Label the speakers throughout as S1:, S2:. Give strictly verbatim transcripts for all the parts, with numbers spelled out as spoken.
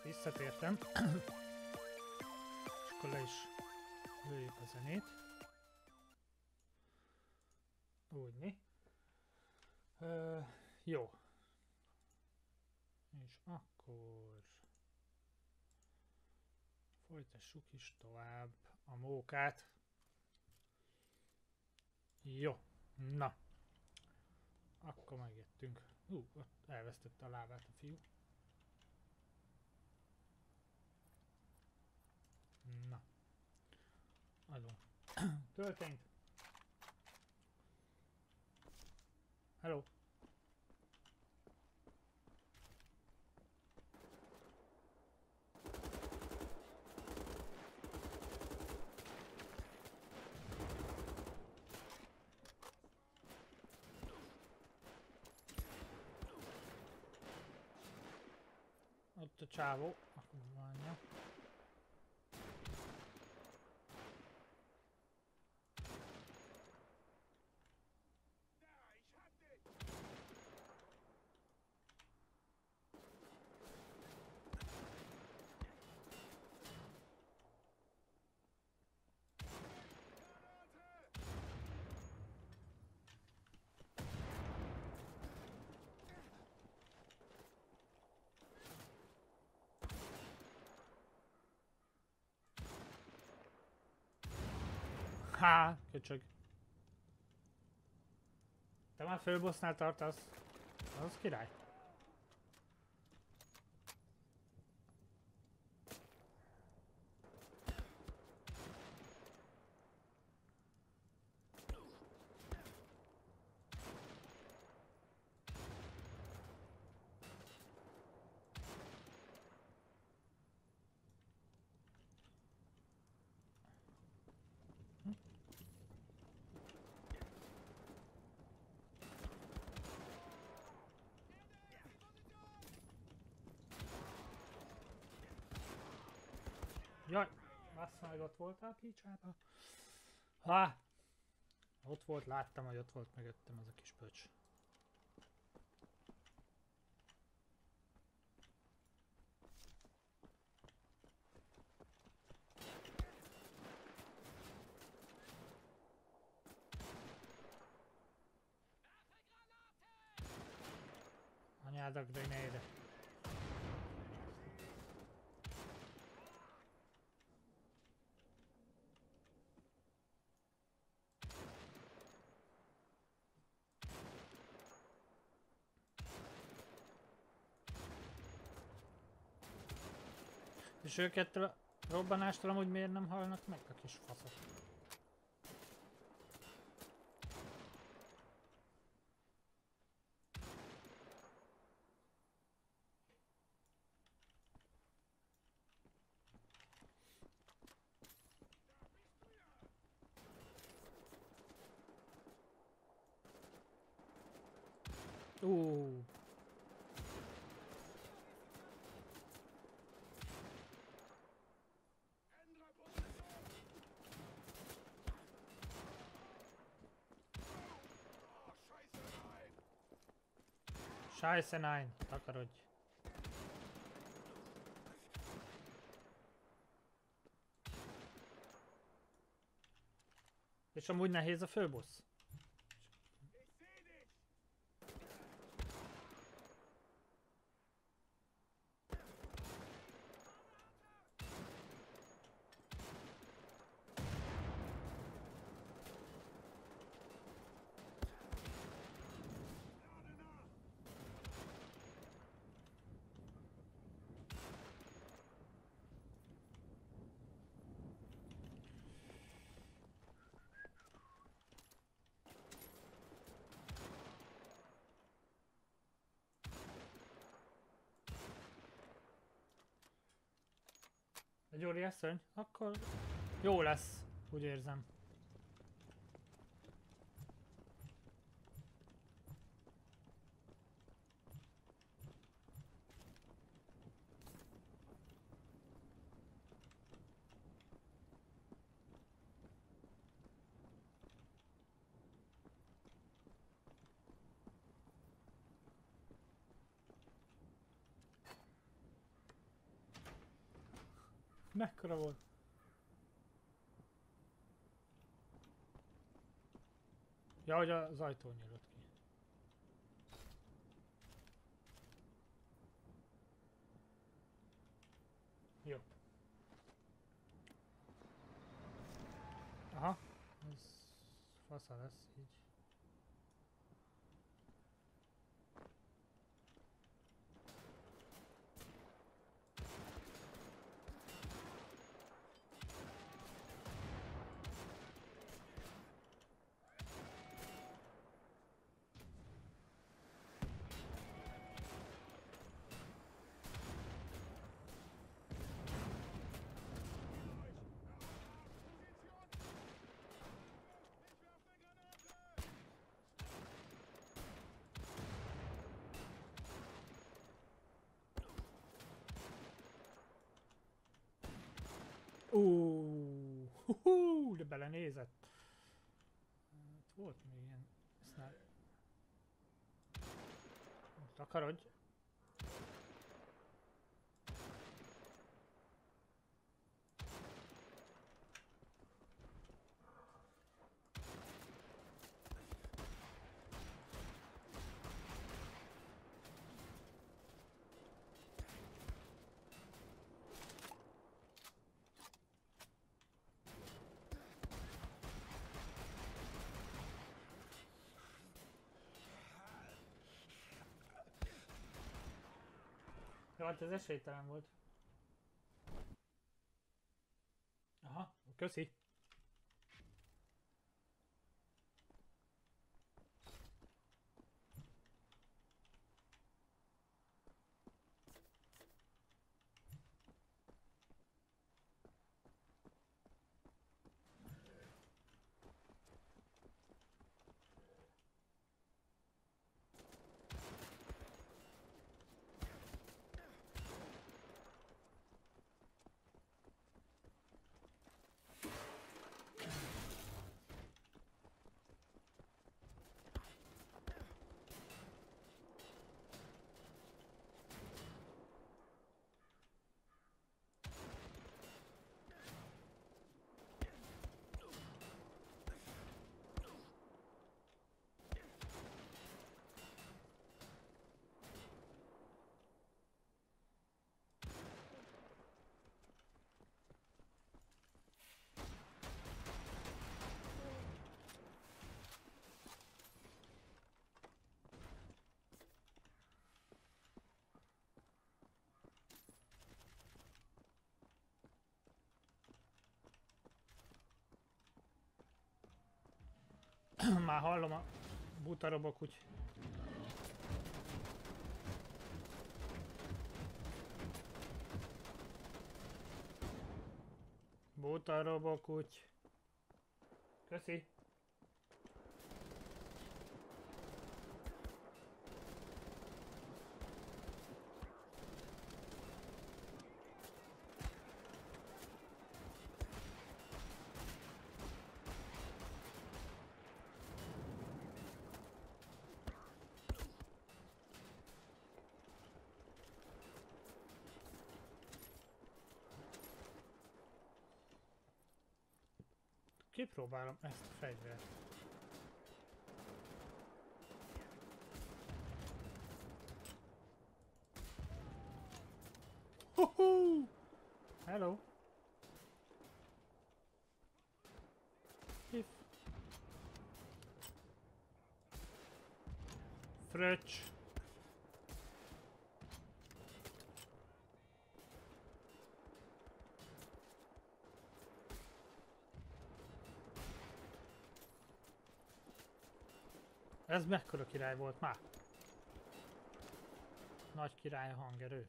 S1: Visszatértem. És akkor le is lőjük a zenét. Úgyni. Uh, jó. És akkor folytassuk is tovább a mókát. Jó. Na. Akkor megjöttünk. Hú, uh, elvesztette a lábát a fiú. Na. Adom. Töltényt. Hello. Ott a csávó. Akkor várja. Há, köcsög. Te már főbossnál tartasz. Az király. Jaj, bassza meg, ott voltál picsába? Há! Ott volt, láttam, hogy ott volt mögöttem az a kis pöcs. Anyádak, de ne ide. És őket a robbanástól amúgy miért nem halnak meg a kis faszok? Ó. Scheiße, nein, takarodj. És amúgy nehéz a főbossz. Egy óriás szörny? Akkor jó lesz, úgy érzem. Mekkora volt? Ja, hogy az ajtó nyílt ki. Jó. Aha. Ez fasza lesz így. Ó, hú, de belenézett. Hát volt még ilyen sniper. Takarodj. Jó, hát ez esélytelen volt. Aha, köszi. Már hallom a buta robok, úgy. Buta robok, úgy. Köszi. Kipróbálom ezt a fegyvert. Hoho! Hello! If. Fröccs! Ez mekkora király volt már? Nagy király a hangerő.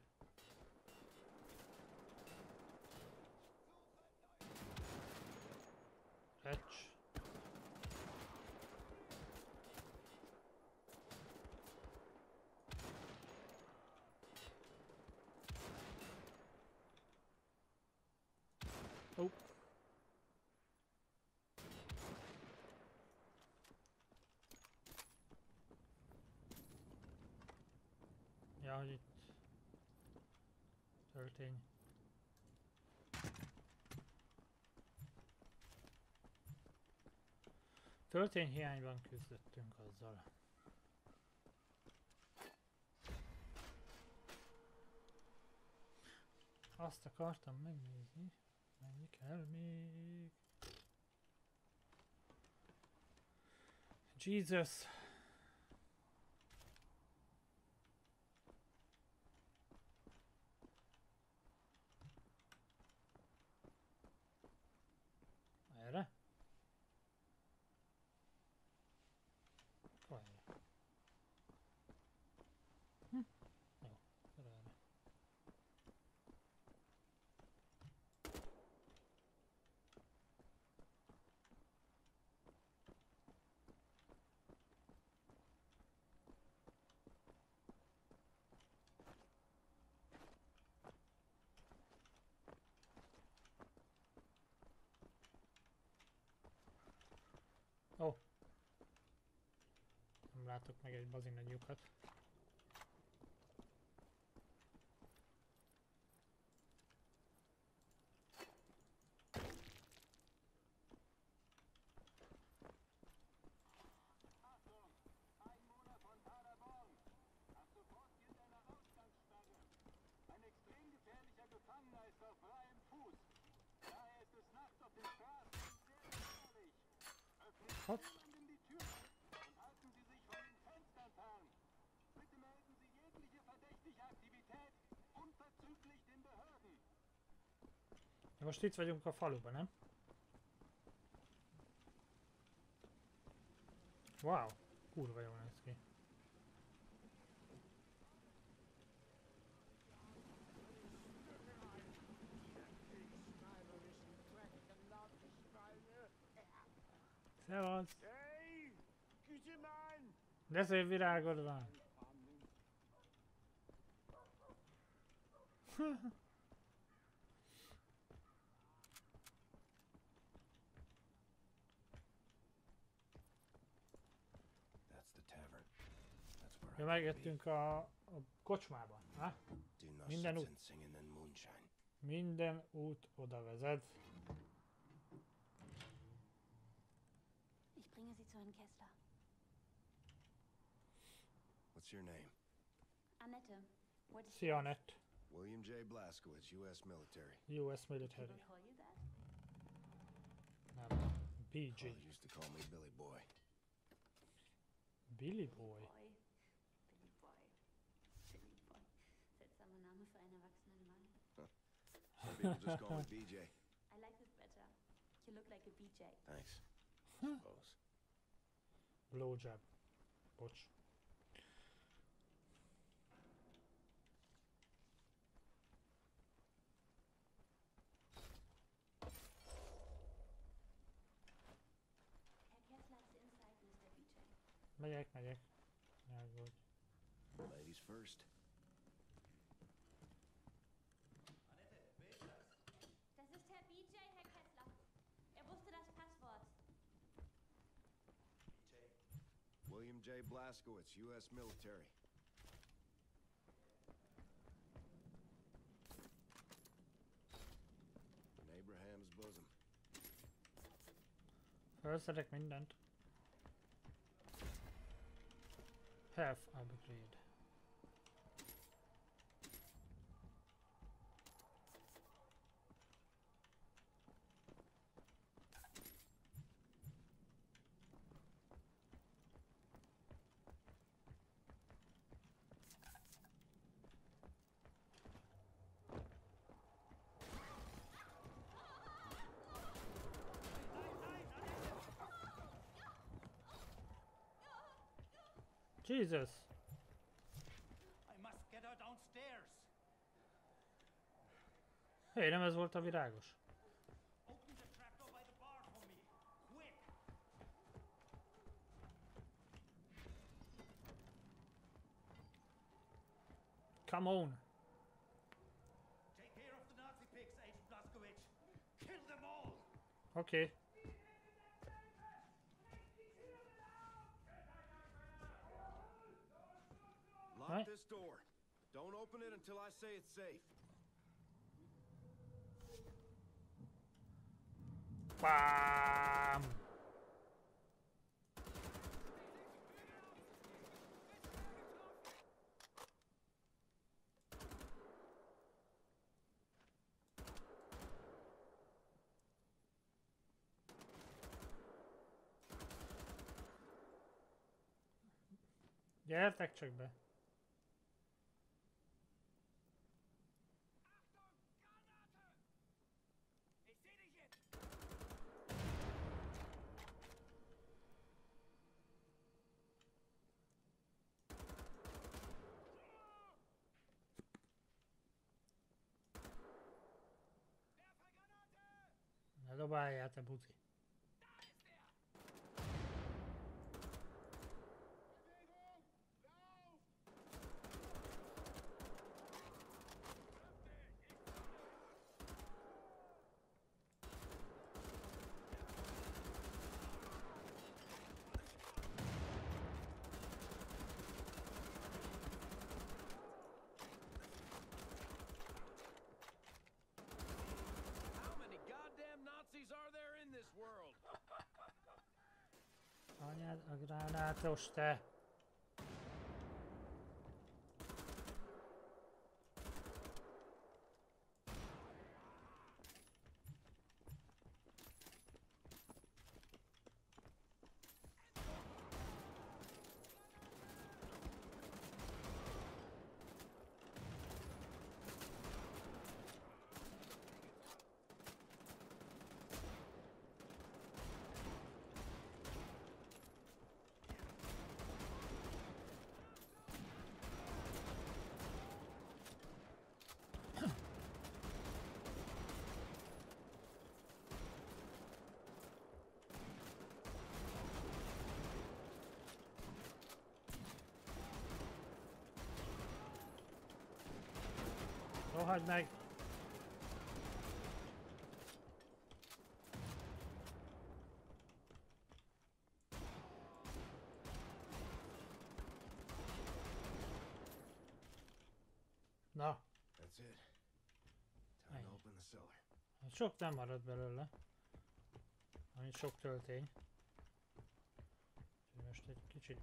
S1: Recs. Ó. Ja, hogy itt történj. Töltényhiányban küzdöttünk azzal. Azt akartam megnézni, mennyi kell még. Jesus! Erre? Várj. Hm? Jó, erre. Ó. Oh. Nem látok meg egy bazin nagy lyukat. Hopp. Most itt vagyunk a faluban, nem? Wow, kurva jól néz ki. Szevasz! De szép virágod van! Mi megjöttünk a, a kocsmában, ha? Minden út. Minden út oda vezet.
S2: Ich bringe Sie zu Herrn Kessler.
S3: What's your name?
S2: Annette. What is
S1: Szia, Annette.
S3: William J. Blazkowicz, U S military.
S1: U S military.
S2: people call you that?
S1: Nem. B G.
S3: Well, they used to call me Billy Boy.
S1: Billy Boy.
S2: Boy. Billy Boy. Billy Boy. Seltsamer Name für einen erwachsenen Mann.
S3: Some people just call me B J.
S2: I like this better. You look like a B J.
S3: Thanks. I suppose.
S1: Blowjob. Bocs.
S2: Herr Kessler is inside, Mister B J.
S1: Megyek, megyek. Ne aggódj.
S3: Ladies first.
S2: Das ist Herr B J, Herr Kessler. Er wusste das Passwort.
S3: William J. Blazkowicz, U S military. In Abraham's bosom.
S1: Felszedek mindent. Health upgrade. Jesus!
S4: I must get her downstairs.
S1: Hé, nem ez volt a virágos?
S4: Open the trapdoor by the bar for me. Quick!
S1: Come on!
S4: Take care of the Nazi pigs, Agent Blazkowicz. Kill them all!
S1: Oké. Okay.
S3: Lock
S1: Right.
S3: this door. Don't open it until I say it's safe.
S1: Bám! Gyertek csak be. Ne dobáljál, te buzi.
S5: How many goddamn Nazis are there in this world?
S1: Anyád a gránátos, te! Rohadj meg! Na,
S3: That's it. Time to open the cellar.
S1: sok nem marad belőle. Annyit sok töltény. Úgyhogy most egy kicsit...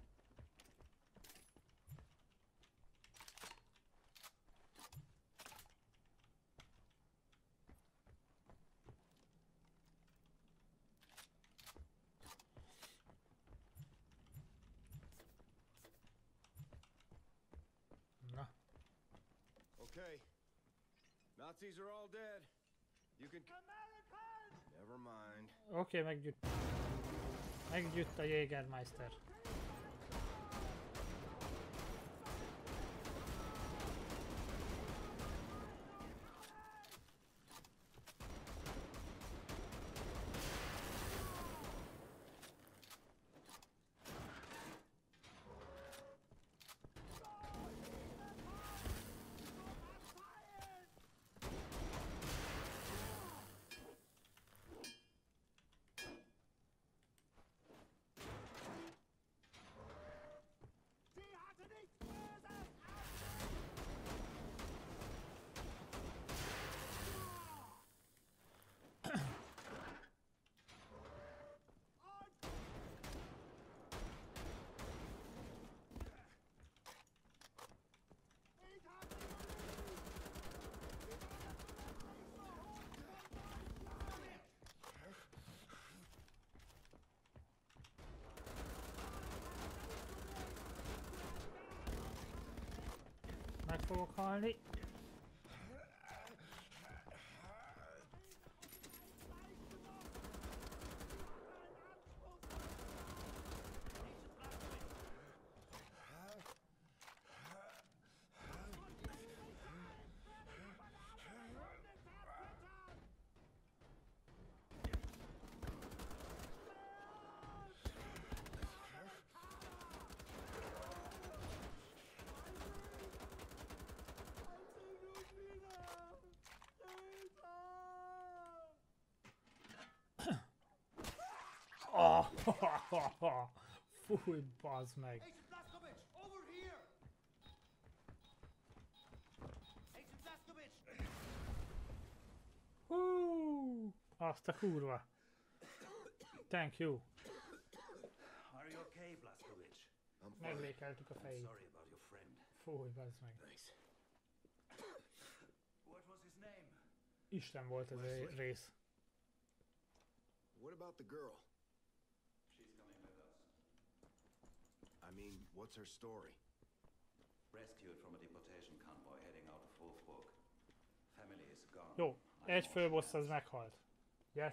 S1: Na,
S3: Okay. Nazis are all dead. You can... Never mind.
S1: oké, okay, meggyűjt. Meggyűjt a Jägermeister. Meg fogok halni. Oh, fúj, bazd meg.
S4: Agent Blazkowicz, over here! Agent Blazkowicz!
S1: Hú, azt a kurva. Thank you.
S4: Are you okay, Blazkowicz?
S3: I'm fine.
S1: Meglékeltük a
S4: I'm
S1: fejét.
S4: sorry about your friend.
S1: Fúj, bazd meg.
S3: Thanks.
S4: What was his name?
S1: Isten volt ez a rész.
S3: What about the girl?
S4: She's coming with us.
S3: I mean, what's her story?
S6: Rescued from a deportation convoy heading out of Wolfburg. Family is gone.
S1: Jó,
S6: I'm
S1: egy
S6: more
S1: főbossz az
S6: friends.
S1: meghalt. Yes.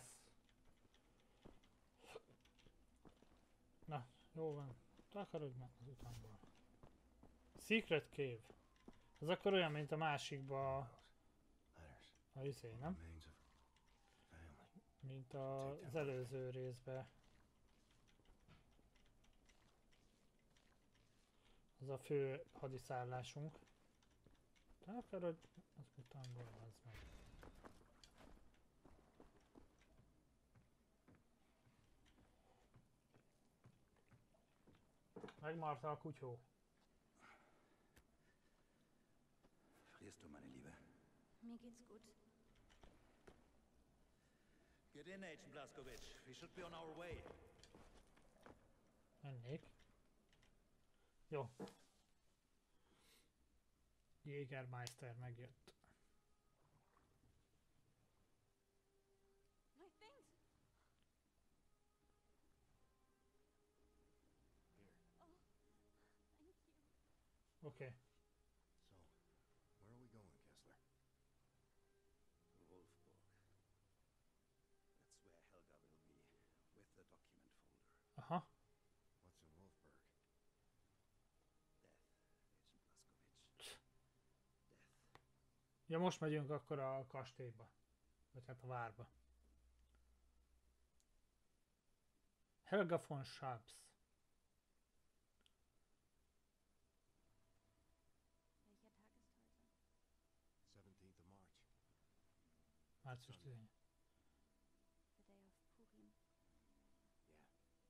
S1: Na, jó van. Takarodj meg az utamból. Secret Cave. Ez akkor olyan, mint a másikba a...
S3: Letters.
S1: a izé, nem?
S3: Remains of family.
S1: Mint a- az előző részben. Az a fő hadiszállásunk. Takarodj az utamból, az meg. Megmarta a kutyó.
S6: Frierst du, meine Liebe?
S2: Mir geht's gut.
S4: Get in, Agent Blazkowicz. We should be on our way.
S1: Mennék. Jó. Jägermeister megjött.
S2: My things! Oh, thank you.
S1: Oké.
S3: So, where are we going, Kessler?
S6: Wolfburg. That's where Helga will be, with the document folder.
S1: Aha.
S3: What's in Wolfburg?
S6: Death, Agent Blazkowicz. Death.
S1: Ja, most megyünk akkor a kastélyba. Vagy hát a várba. Helga von Schaps.
S2: Welcher Tag ist heute?
S3: seventeenth of March.
S1: Március tizennyolc.
S2: The day of Purim.
S3: Yeah.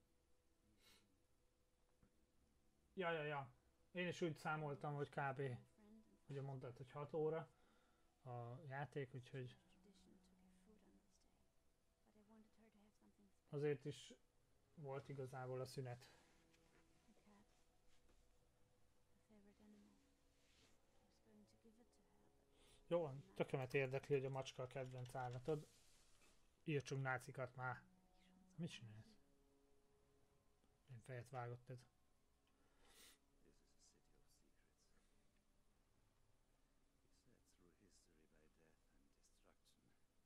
S1: Ja, ja, ja. Én is úgy számoltam, hogy kb.
S2: My friend and
S1: Ugye mondtad, hogy hat óra a játék, úgyhogy
S2: tradition to give food on this day. But I wanted her to have something special.
S1: azért is volt igazából a szünet.
S2: A cat. Her favorite animal. I was going to give it to her, but
S1: Jó van, tökömet érdekli, hogy a macska a kedvenc állatod. Írtsunk nácikat már. Mit csinálsz? Én fejet vágott ez.
S6: This is a city of secrets. Beset through history by death and destruction.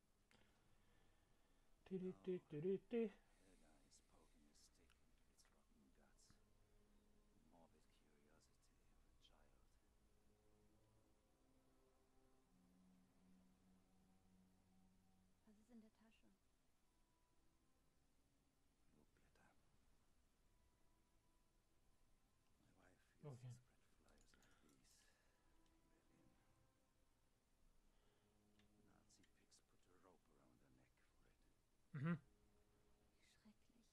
S1: Tiri-ti-tiri-ti.
S6: Helga is poking a stick into its rotten guts. Morbid curiosity of a child.
S2: was ist in der Tasche?
S6: Look, Beta. My wife used
S1: Okay.
S6: to spread flyers like these in Berlin. Nazi pigs put a rope around her neck for it.
S1: Mhm.
S2: Schrecklich.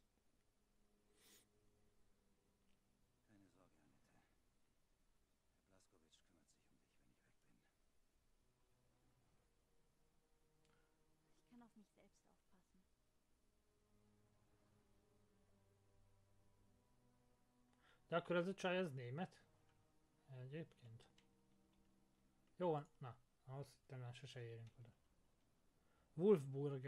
S6: Keine Sorge, Annette. Herr Blazkowicz kümmert sich um dich, wenn ich weg bin.
S2: Ich kann auf mich selbst aufpassen.
S1: De akkor ez a csaj, ez német? Egyébként. Jó van, na, ahhoz talán sose érünk oda. Wolfburg.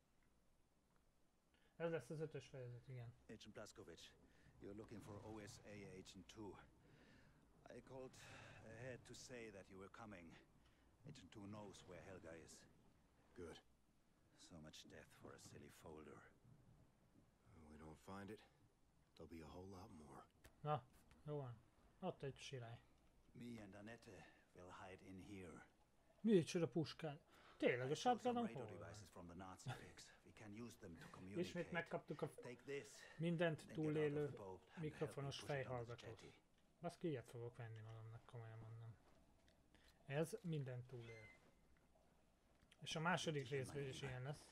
S1: Ez lesz az ötös fejezet, igen.
S6: Agent Blazkowicz, you're looking for O S A Agent two. I called ahead to say that you were coming. Agent two knows where Helga is.
S3: Good.
S6: So much death for a silly folder.
S3: When we don't find it, there'll be a whole lot more.
S1: Na, jó van. Ott egy sirály.
S6: Me and Annette will hide in here.
S1: Micsoda puskán. Tényleg,
S6: I
S1: a
S6: stole some
S1: shotgunom
S6: radio
S1: hol van?
S6: devices from the Nazi pigs. We can use them to
S1: Ismét
S6: communicate.
S1: megkaptuk a
S6: Take this.
S1: mindent
S6: then get out of
S1: túlélő
S6: the boat and help me
S1: mikrofonos
S6: push it on the
S1: fejhallgatót.
S6: jetty.
S1: Baszki, ilyet fogok venni magamnak, komolyan mondom. Ez mindent túlél. És a második részben is ilyen lesz.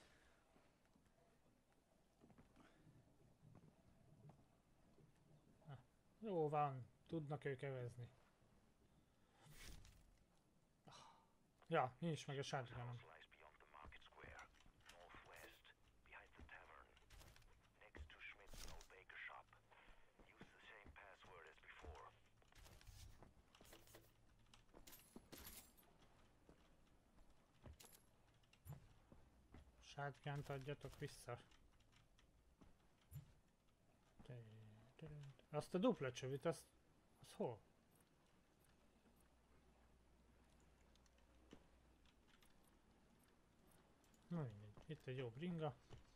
S1: Na, jó van, tudnak ők evezni. Ja, nincs meg a shotgunom.
S7: lies beyond the market square, northwest, behind the tavern, next to Schmidt's old baker shop. Use the same password as before.
S1: Shotgunt adjatok vissza. Te- te- te- Azt a dupla csövit, azt... az hol? Na mindegy, itt egy jó bringa.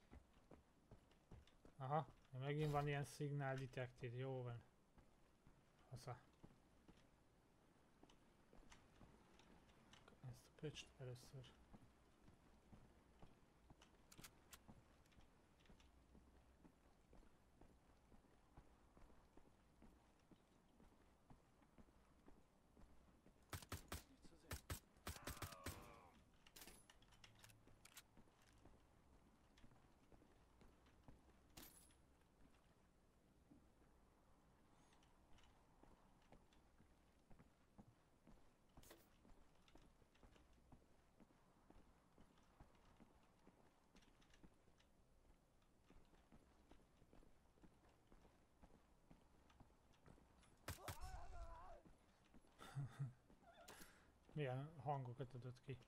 S1: Aha, megint van ilyen signal detected, jó van. Fasza. Ezt a pöcst először. Milyen hangokat adott ki?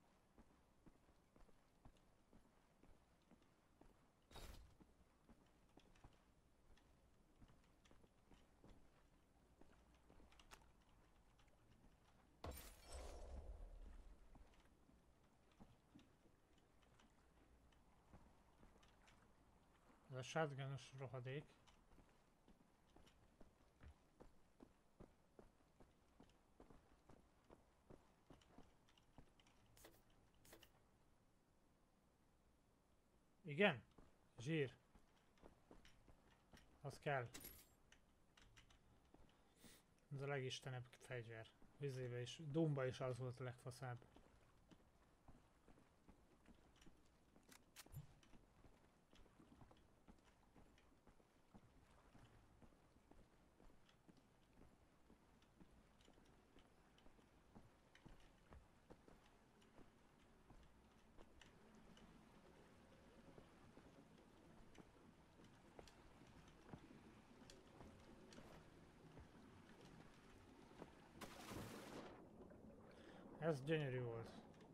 S1: Ez a shotgunos rohadék. Igen? Zsír. Az kell. Ez a legistenebb fegyver. Vizébe is, Doomba is az volt a legfaszább. Ez gyönyörű volt.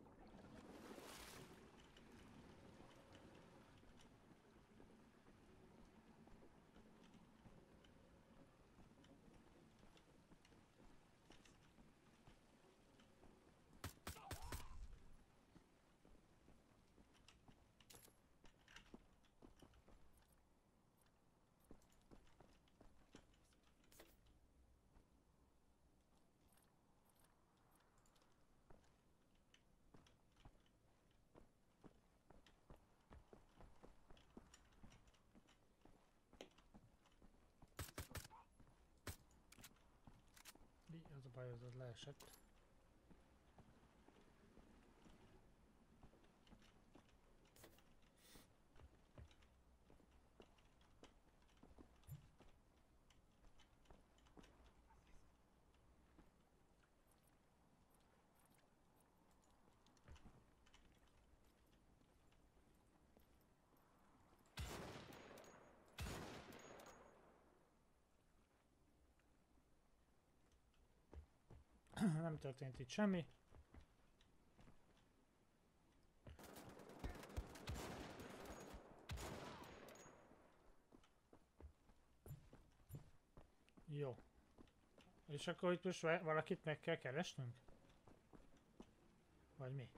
S1: Az a baj, az leesett. Nem történt itt semmi. Jó. És akkor itt most valakit meg kell keresnünk? Vagy mi?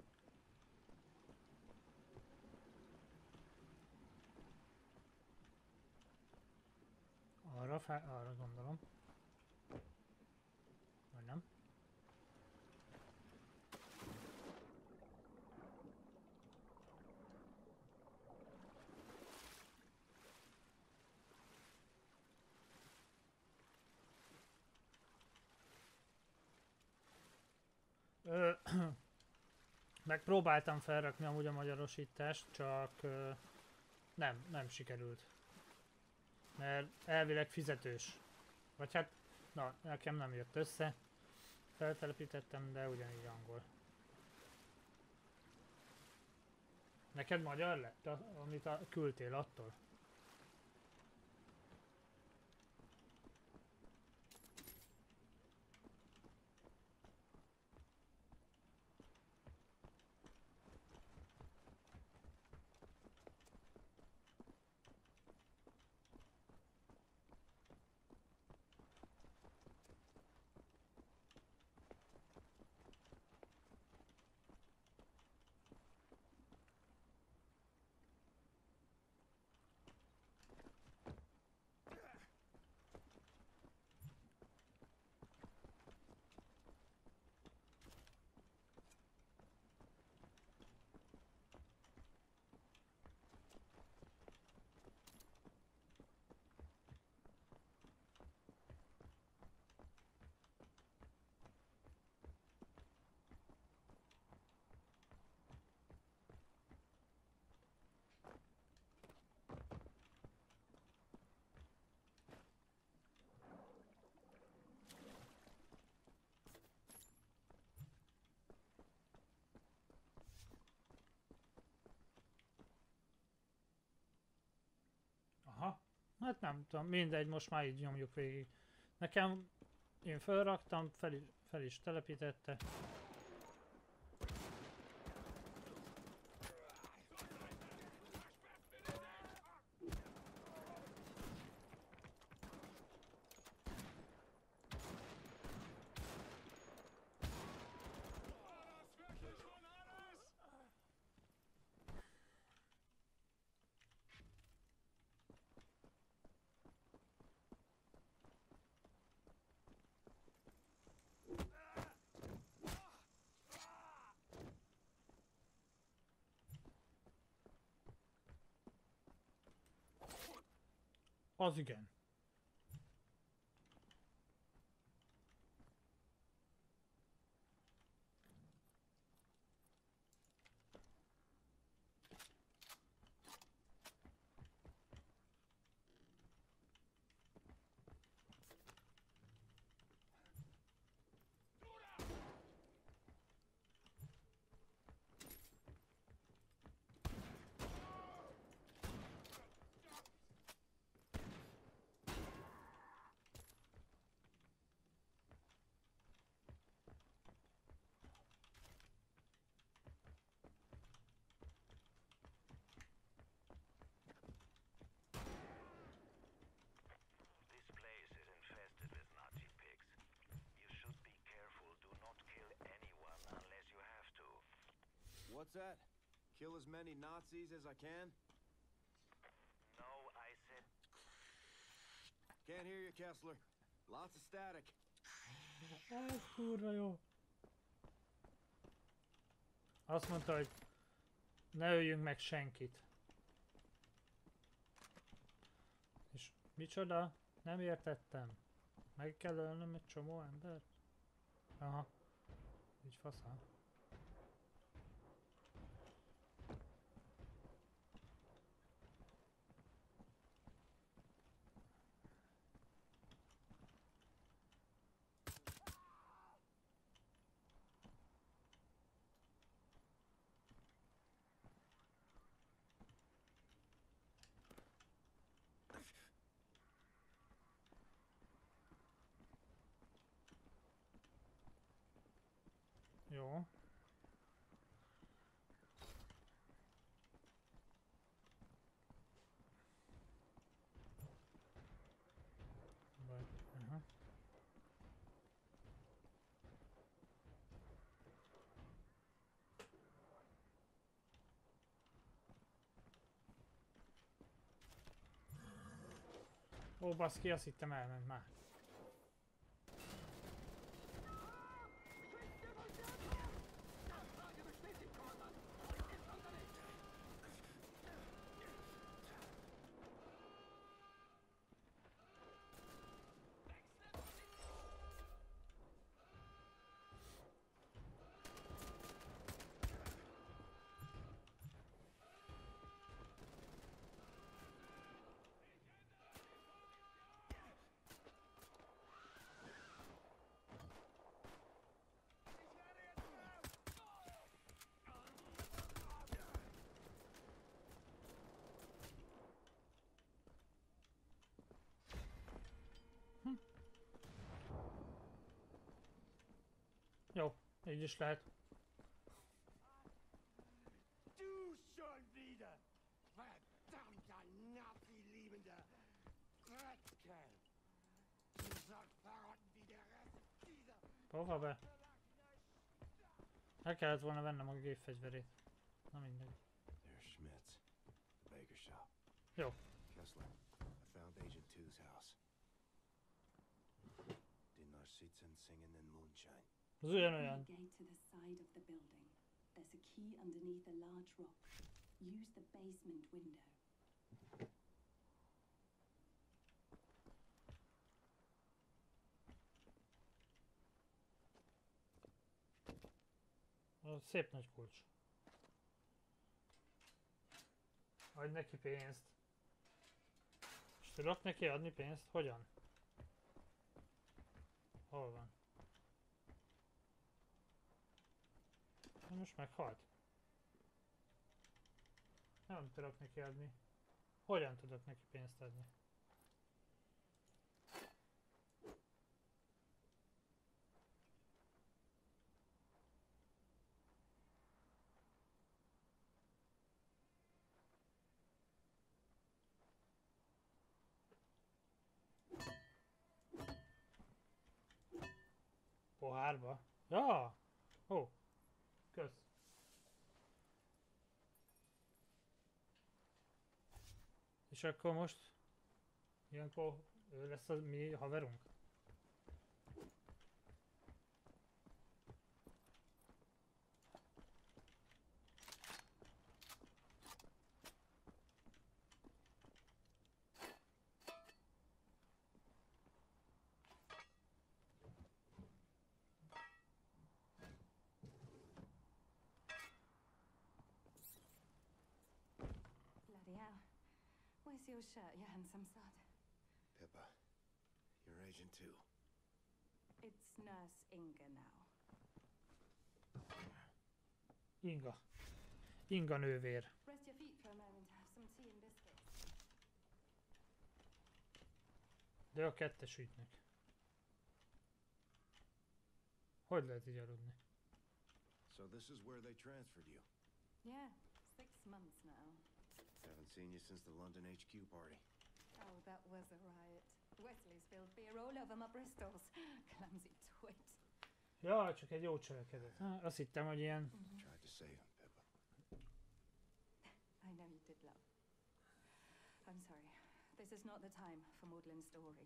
S1: Arra, fel, arra gondolom. Vagy nem? Ö, megpróbáltam felrakni amúgy a magyarosítást, csak ö, nem, nem sikerült. Mert elvileg fizetős. Vagy hát, na, nekem nem jött össze. Feltelepítettem, de ugyanígy angol. Neked magyar lett, a, amit a, küldtél attól? Hát nem tudom, mindegy, most már így nyomjuk végig. Nekem, én felraktam, fel is, fel is telepítette. Az igen.
S7: This place is infested with Nazi pigs. You should be careful. Do not kill anyone unless you have to.
S3: What's that? Kill as many Nazis as I can?
S7: No, I said
S3: Can't hear you, Kessler. Lots of static.
S1: Ez kurva jó. Azt mondta, hogy ne öljünk meg senkit. És micsoda? Nem értettem. Meg kell ölnöm egy csomó embert? Aha. Így faszán. Jó. Vagy, aha. Ó, baszki, azt hittem elment már. Jó, így is lehet.
S4: Du schon wieder! Verdammter Nazi-liebender Dreckskerl! Du sollst verrotten wie der Rest dieser...
S1: Hova be? El kellett volna vennem a gépfegyverét. Na mindegy.
S3: There's Schmitz. The baker shop.
S1: Jó.
S3: Kessler, I found Agent two's house. Dinar Sitzen singing in moonshine.
S1: Az
S8: Open
S1: ugyanolyan.
S8: the gate to the side of the building. There's a key underneath a large rock. Use the basement window.
S1: Az szép nagy kulcs. Adj neki pénzt. És tudok neki adni pénzt? Hogyan? Hol van? Most meghalt. Nem tudok neki adni. Hogyan tudok neki pénzt adni? Pohárba? Ja! Ó! Kösz. És akkor most... Ilyenkor ő lesz a mi haverunk?
S8: Bloody hell. Where's your shirt, you handsome sod?
S3: Pippa, you're Agent two.
S8: It's Nurse Inga now.
S1: Inga. Inga nővér.
S8: Rest your feet for a moment, have some tea and biscuits.
S1: De a kettes ügynök. Hogy lehet így aludni?
S3: So this is where they transferred you.
S8: Yeah, six months now.
S3: Haven't seen you since the London H Q party.
S8: Oh, that was a riot. Wesley spilled beer all over my Bristols. Clumsy twit.
S1: Ja, csak egy jó cselekedet. Ha, azt hittem, hogy ilyen...
S3: Tried to save him, Pippa.
S8: I know you did, love. I'm sorry. This is not the time for maudlin stories.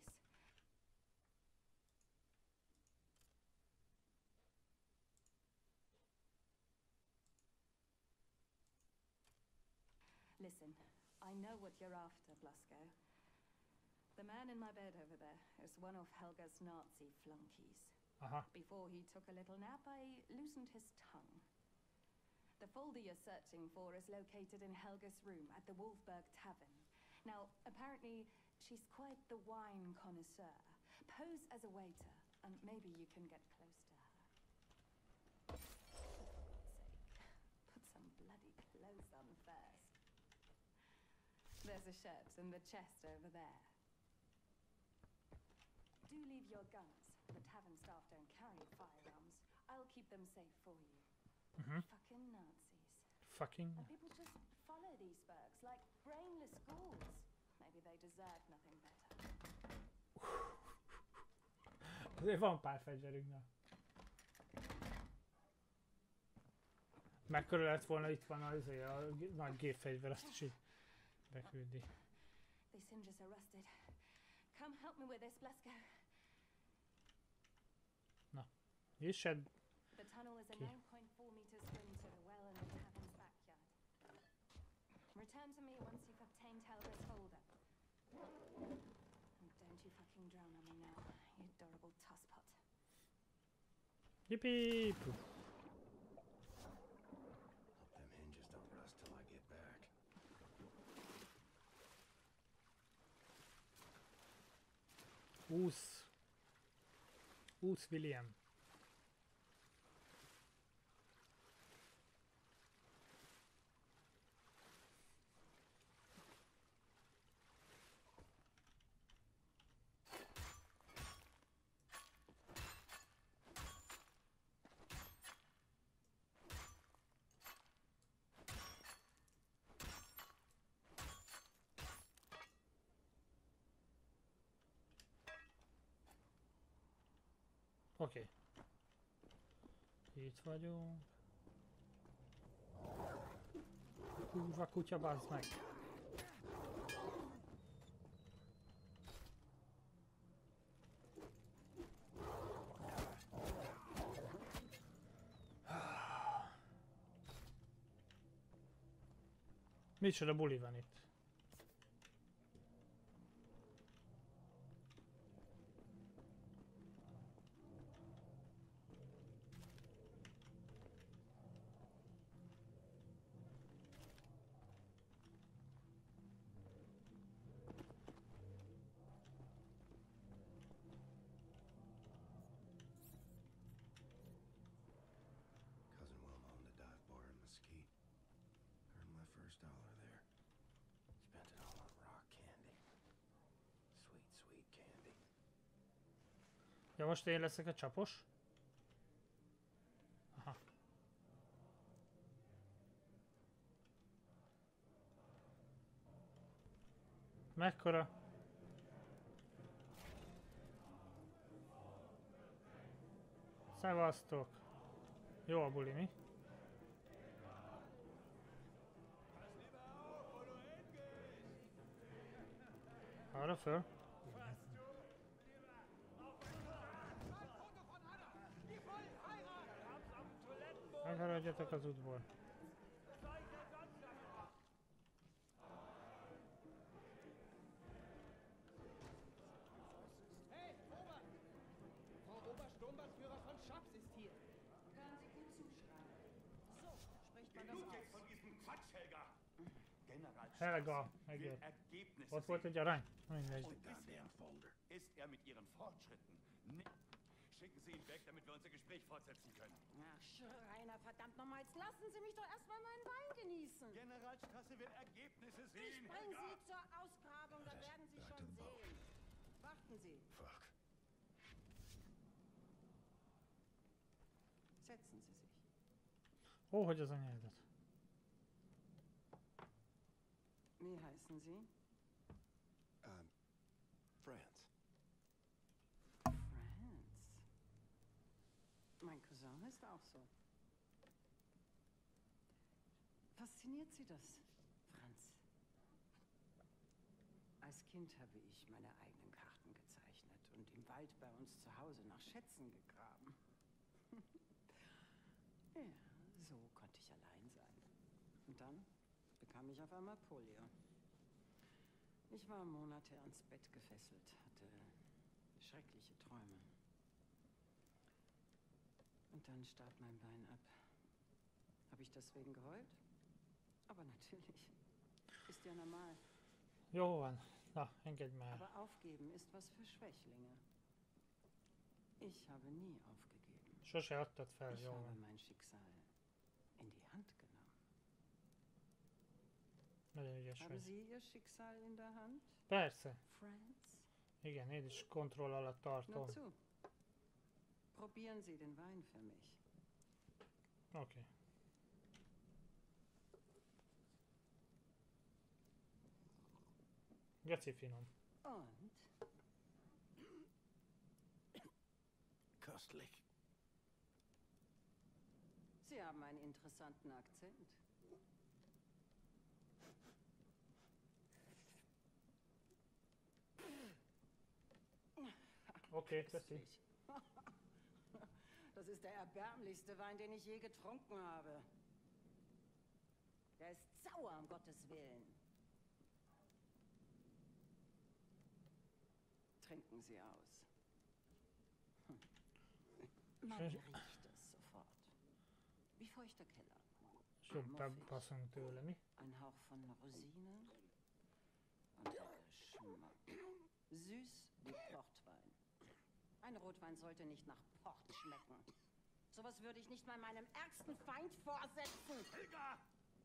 S8: Listen, I know what you're after, Blasco. The man in my bed over there is one of Helga's Nazi flunkies.
S1: Aha.
S8: Before he took a little nap, I loosened his tongue. The folder you're searching for is located in Helga's room at the Wolfberg Tavern. Now, apparently, she's quite the wine connoisseur. Pose as a waiter, and maybe you can get close to her. For God's sake, put some bloody clothes on first. There's a shirt in the chest over there. Do leave your guns. The tavern staff don't carry firearms. I'll keep them safe for you.
S1: Mhm.
S8: Fucking Nazis.
S1: Fucking...
S8: And people just follow these Bergs like brainless ghouls. Maybe they deserve nothing better.
S1: Azért van pár fegyverünk, na. Mekkora lett volna, itt van az, a g- nagy gépfegyver, azt is így beküldi.
S8: These hinges are rusted. Come help me with this, Blasco.
S1: You said...
S8: The tunnel is a
S1: Okay.
S8: nine point four meter swim to the well in the tavern's backyard. Return to me once you've obtained Helga's folder. And don't you fucking drown on me now, you adorable tosspot.
S1: Yippee! Poof.
S3: Hope them hinges don't rust till I get back.
S1: Úsz. Úsz, William. Oké. Okay. Itt vagyunk. Kurva kutya, bazd meg! Micsoda buli van itt?
S3: Cousin Wilma owned a dive bar in Mesquite. Earned my first dollar there. Spent it all on rock candy. Sweet, sweet candy.
S1: Ja, most én leszek a csapos? Aha. Mekkora? Szevasztok! Jó a buli, mi? Arra föl? Megharadjatok az útból.
S5: Hey, Ober! Frau Obersturmbannführer von Schaps ist hier.
S8: Hören Sie gut zuschreiben. So spricht man das
S6: Genug jetzt
S8: aus.
S6: von diesem Quatsch, Helga! General
S1: Helga,
S6: Stasi will
S1: megért.
S6: Ergebnisse
S1: Ott volt
S6: sehen.
S1: egy arany? Mindegy.
S6: Und bisher ist er mit Ihren Fortschritten nicht... Schicken Sie ihn weg, damit wir unser Gespräch fortsetzen können.
S8: Ach, Schreiner, verdammt nochmal, jetzt lassen Sie mich doch erstmal meinen Wein genießen.
S6: Generalstrasse will Ergebnisse
S8: Ich
S6: sehen,
S8: bringe
S6: Helga!
S8: Sie zur Ausgrabung, dann werden Sie schon sehen. Warten Sie.
S3: Fuck.
S8: Setzen Sie sich.
S1: Ó, hogy az anyádat.
S8: Wie heißen Sie?
S3: Um, France.
S8: Franz. Mein Cousin ist auch so. Fasziniert Sie das, Franz? Als Kind habe ich meine eigenen Karten gezeichnet und im Wald bei uns zu Hause nach Schätzen gegraben. Ja, so konnte ich allein sein. Und dann bekam ich auf einmal Polio. Ich war Monate ans Bett gefesselt, hatte schreckliche Träume. Und dann starb mein Bein ab. Habe ich deswegen geheult? Aber natürlich. Ist ja normal.
S1: Jó van. Na, engedj már.
S8: Aber aufgeben ist was für Schwächlinge. Ich habe nie aufgegeben.
S1: Sose adtad fel,
S8: Ich
S1: jó
S8: habe
S1: van.
S8: mein Schicksal in die Hand genommen.
S1: Nagyon ügyes
S8: Haben
S1: vagy.
S8: Sie Ihr Schicksal in der Hand,
S1: Persze.
S8: Franz?
S1: Igen, én is kontroll alatt
S8: Nur
S1: tartom.
S8: zu. Probieren Sie den Wein für mich.
S1: Oké. Okay. Geci finom.
S8: Und?
S3: Köstlich.
S8: Sie haben einen interessanten Akzent.
S1: Oké, okay, köszi.
S8: Das ist der erbärmlichste Wein, den ich je getrunken habe. Der ist sauer, um Gottes Willen. Trinken Sie aus. Hm. Man
S1: Schön.
S8: riecht es sofort. Wie feuchter Keller.
S1: Sok bepasszunk tőle, mi?
S8: Ein Hauch von Rosinen und der Geschmack. Süß wie Portwein. Ein Rotwein sollte nicht nach Port schmecken. Sowas würde ich nicht mal meinem ärgsten Feind vorsetzen.
S6: Helga!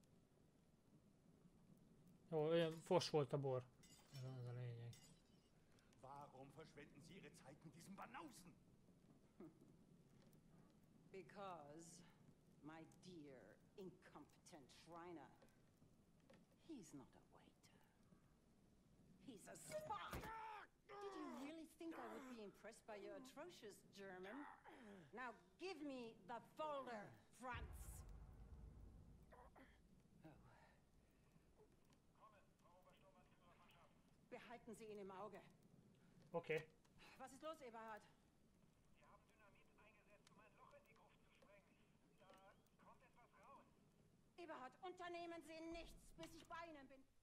S1: Jó, olyan fos volt a bor. Ez az a lényeg.
S6: Warum verschwenden Sie Ihre Zeit mit diesem Banausen?
S8: Because, my dear, incompetent Schreiner, he's not a waiter. He's a spy! Did you really think I would be impressed by your atrocious German? Now give me the folder, Franz! Oh. Behalten Sie ihn im Auge.
S1: Oké. Okay.
S8: Was ist los, Eberhard?
S7: Wir haben Dynamit eingesetzt, um ein Loch in die Gruft zu sprengen. Da kommt etwas raus.
S8: Eberhard, unternehmen Sie nichts, bis ich bei Ihnen bin.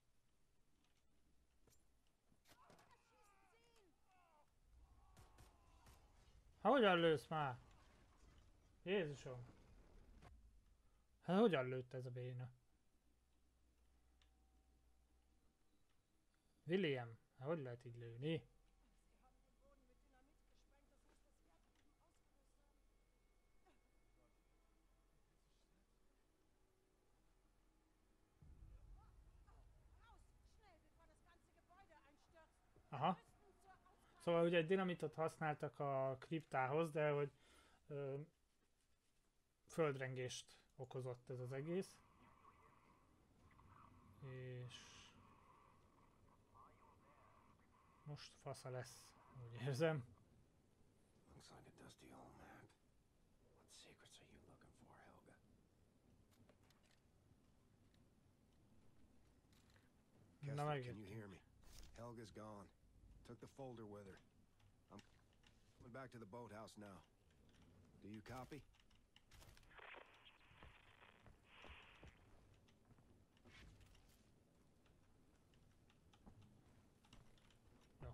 S1: Hát hogyan lősz már? Jézusom. Hát hogyan lőtt ez a béna? William, hát hogy lehet így lőni? Aha. Szóval ugye egy dinamitot használtak a kriptához, de hogy ö, földrengést okozott ez az egész. És most fasza lesz, úgy érzem.
S3: Looks like a dusty old map.
S1: meg.
S3: Can you hear me? Helga's gone. Took the folder with her. I'm going back to the boathouse now. Do you copy?
S1: Jó.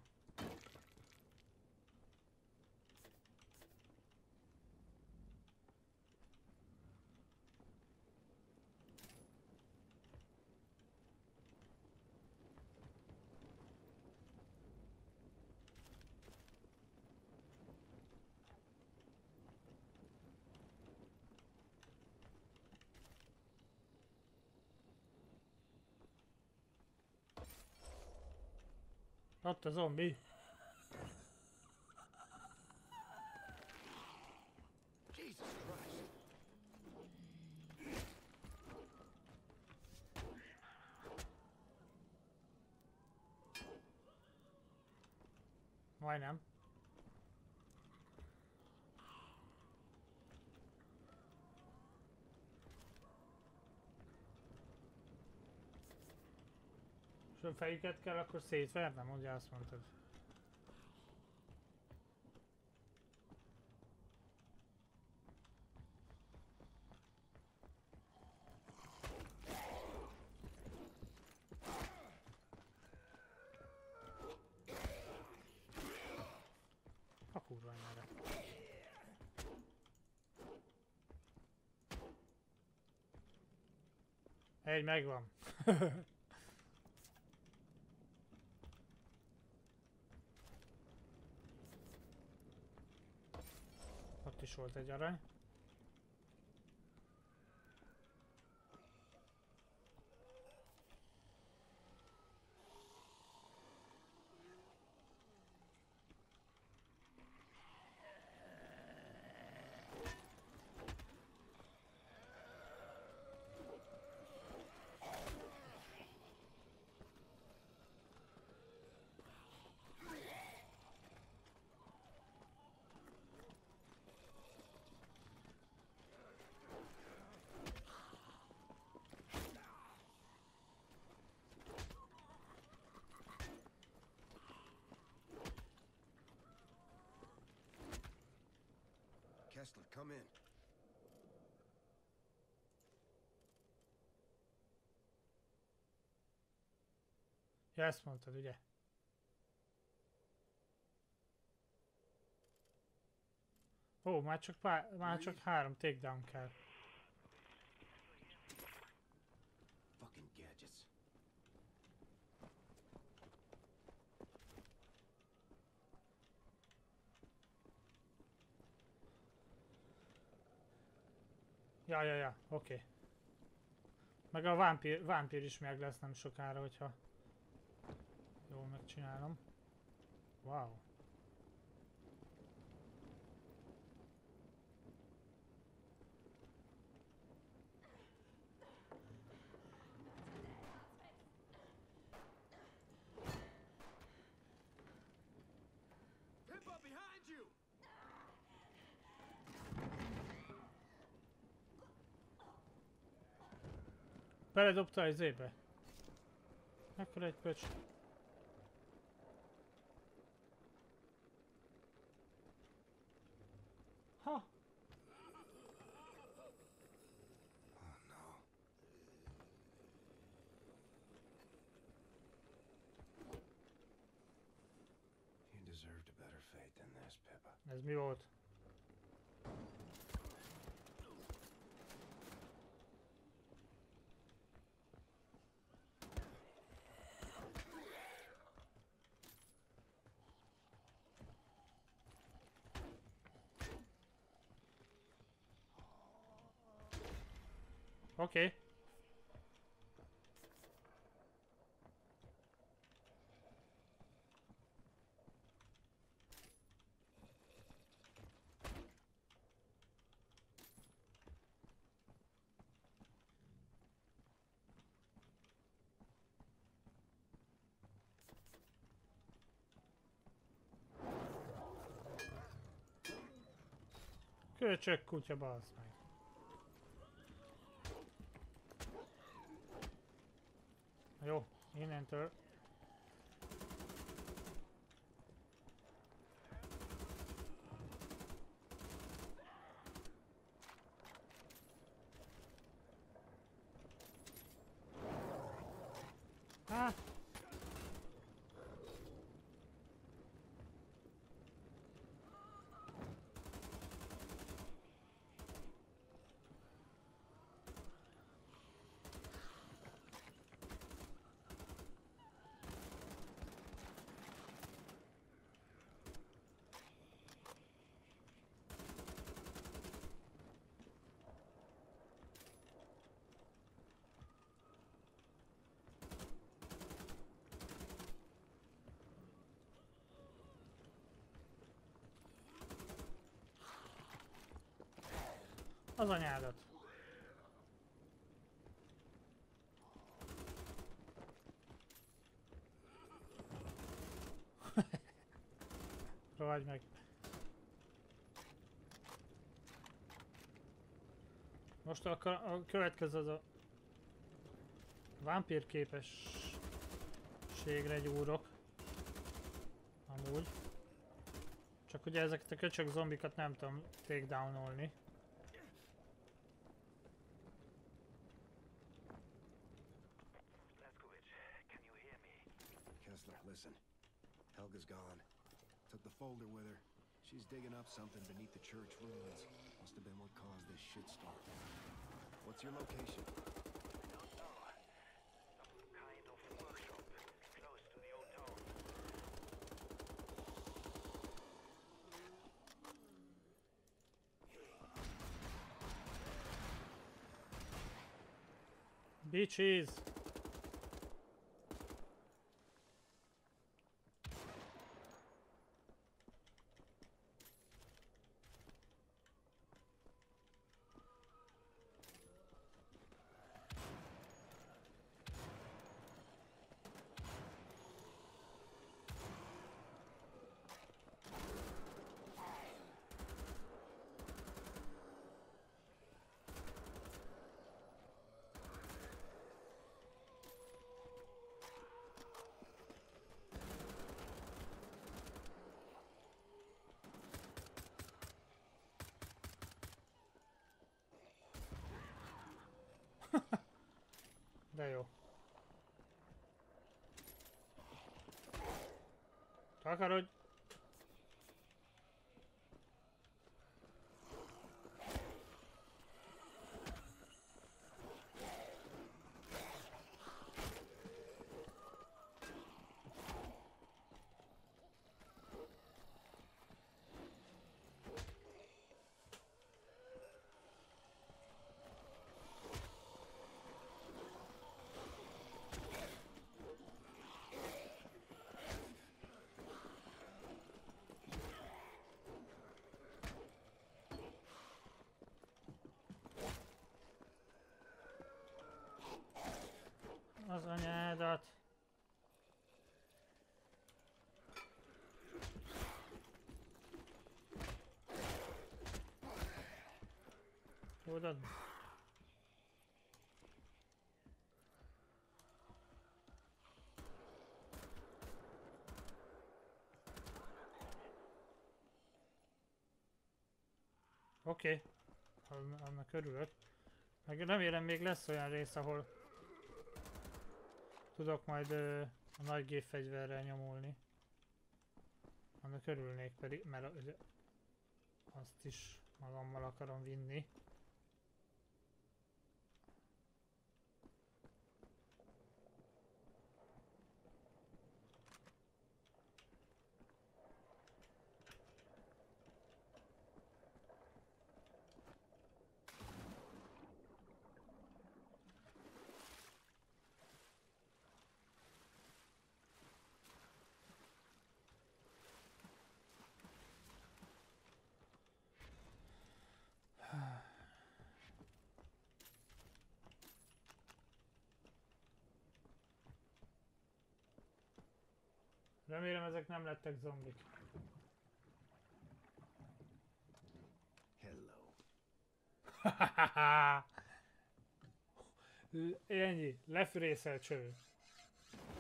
S1: Ott a zombi.
S3: Jesus Christ.
S1: Majdnem. És a fejüket kell akkor szétvernem, ugye azt mondtad. A kurva anyára. Egy megvan. Ott is volt egy arany.
S3: Kessler, come in.
S1: Ja, ezt mondtad, ugye? Ó, már csak, pár, már csak három takedown kell.
S3: Fucking gadgets.
S1: Ja, ja, ja, oké. Okay. Meg a vámpír, vámpír is meg lesz nem sokára, hogyha jól megcsinálom. Wow.
S5: Pippa, behind you!
S1: Beledobta az izébe. Mekkora egy pöcs. Ha!
S3: Oh no. You deserved a better fate than this, Pippa.
S1: Ez mi volt? Oké. Okay. Köcsög kutya, bazd meg. Jó, Innentől... Hát... Az anyádat. Rohagy meg. Most a, a következő az a vámpír képességre gyúrok. Amúgy. Csak ugye ezeket a köcsög zombikat nem tudom takedownolni.
S3: Listen, Helga's gone. Took the folder with her. She's digging up something beneath the church ruins. Must have been what caused this shitstorm. What's your location?
S7: Some kind of workshop close to the old town.
S1: Bitches! De jó. Takarodj! Az anyádat. Tudod? Oké. Okay. Annak örülök. Meg remélem még lesz olyan rész, ahol tudok majd ö, a nagy gépfegyverrel nyomulni. Annak örülnék pedig, mert ö, azt is magammal akarom vinni. Remélem ezek nem lettek zombik.
S3: Hello.
S1: Ennyi, lefűrészelt cső.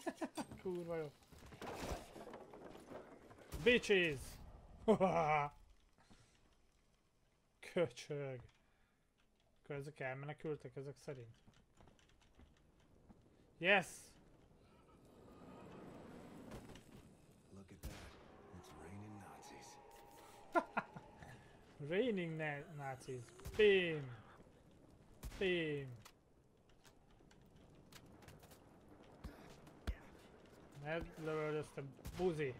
S1: Kurva jó. Bitches! Köcsög. Akkor ezek elmenekültek ezek szerint. Yes!
S3: Look at that. It's raining Nazis.
S1: Raining na Nazis. Bim! Bim! Ne lövöldözte, buzi!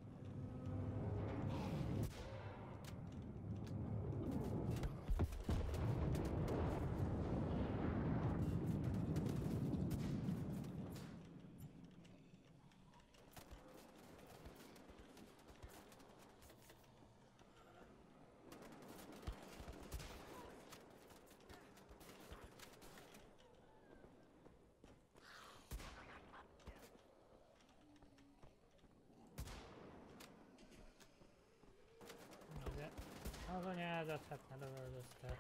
S1: Az anyádat, hát ne lövöldözte.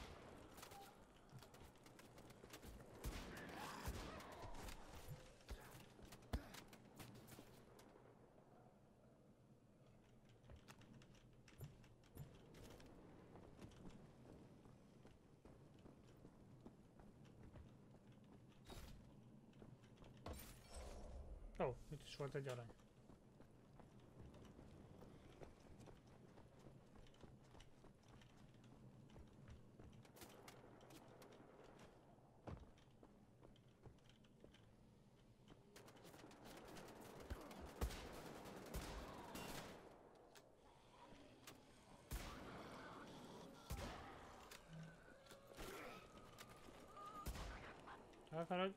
S1: Ó, itt is volt egy arany. Elfelejt.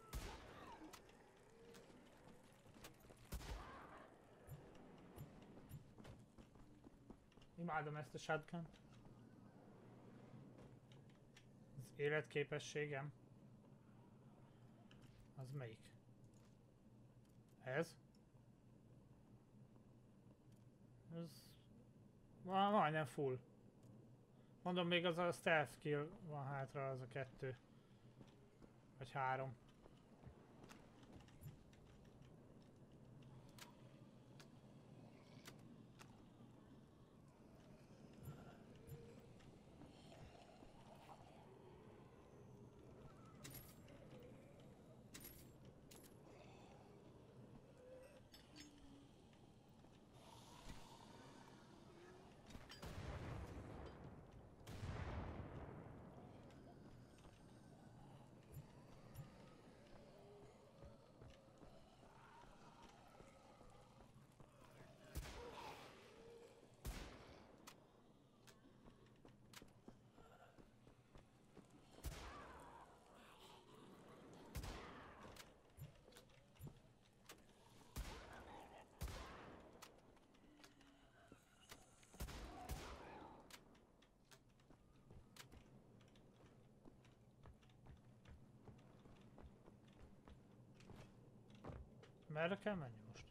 S1: Imádom ezt a shotgun-t. Az életképességem. Az melyik? Ez? Ez... Ma, majdnem full. Mondom, még az a stealth kill van hátra, az a kettő. Vagy három. Merre kell menni most?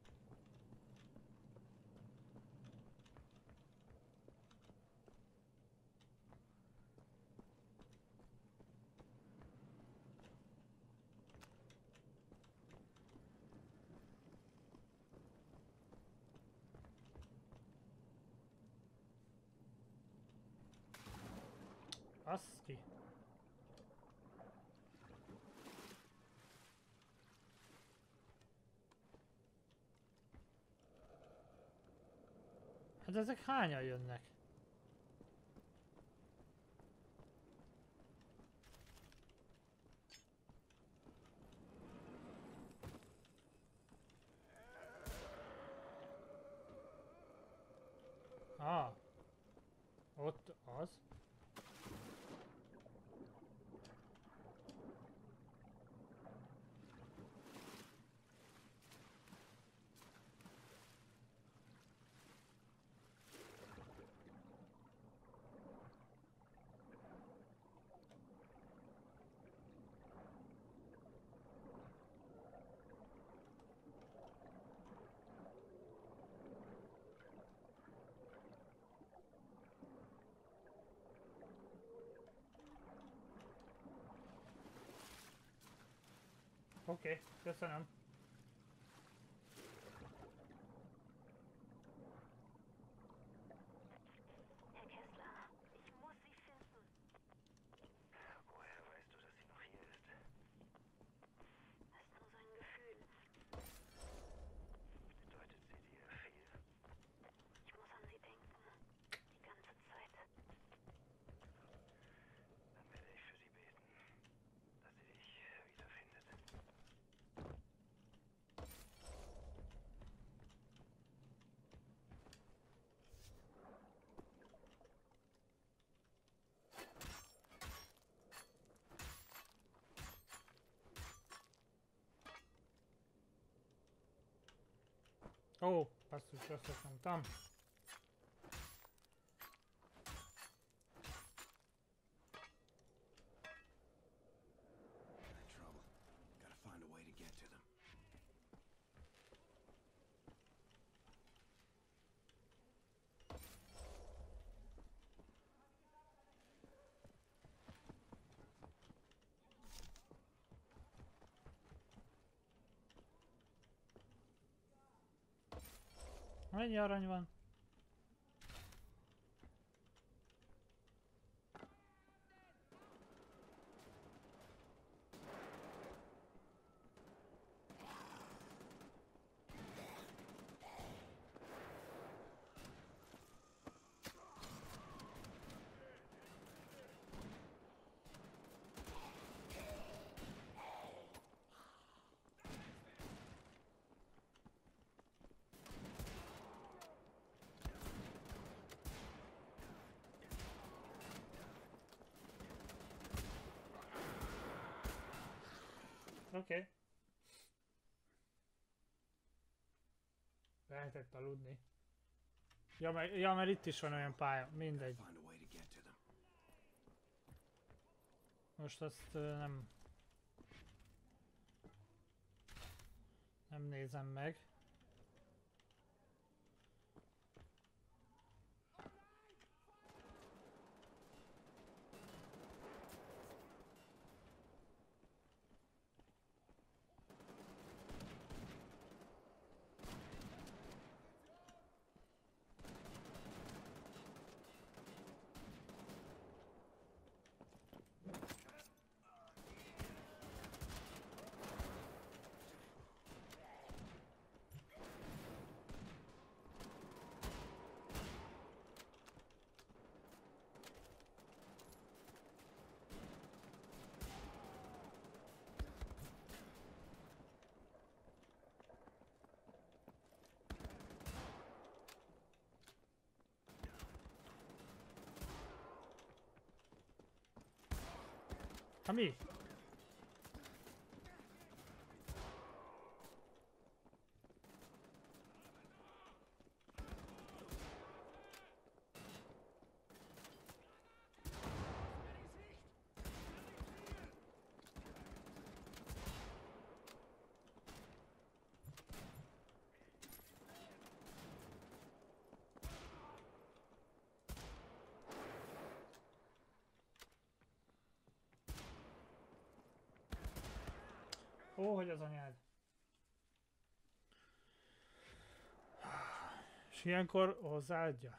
S1: Baszki. Hát ezek hányan jönnek? Ah. Ott az. Oké, okay, köszönöm. Ó, basszus, összefontam.
S3: They're in trouble. Gotta find a way to get to them.
S1: Mennyi arany van? Oké. Okay. Lehetett aludni. Ja, meg, ja, mert itt is van olyan pálya. Mindegy.
S3: Find a way to get to them.
S1: Most azt uh, nem... Nem nézem meg. Ha mi? Ó, hogy az anyád. És ilyenkor hozzáadja.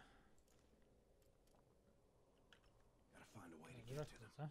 S3: Gotta find a way to get to them.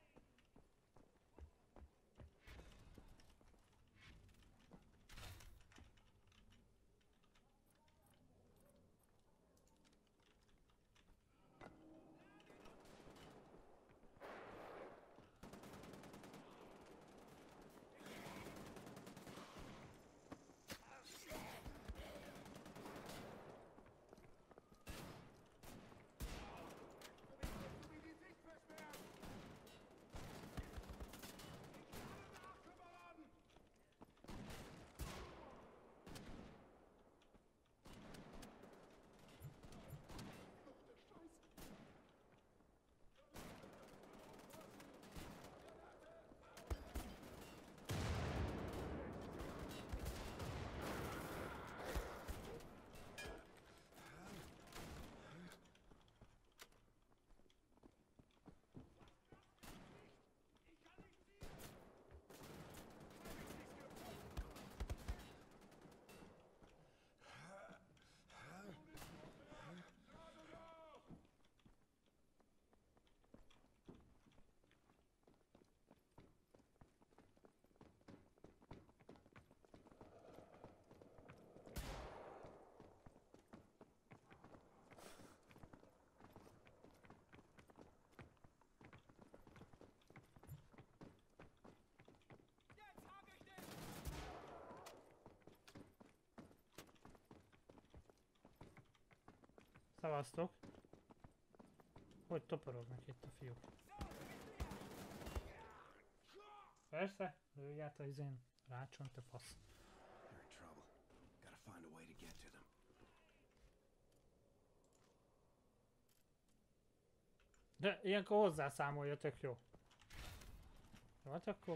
S1: Szavaztok. Hogy toporognak itt a fiúk? Persze, lőj át a izén. Rácson, te fasz.
S3: They're in trouble. Gotta find a way to get to them.
S1: De ilyenkor hozzászámolja, tök jó. Jó, hát akkor...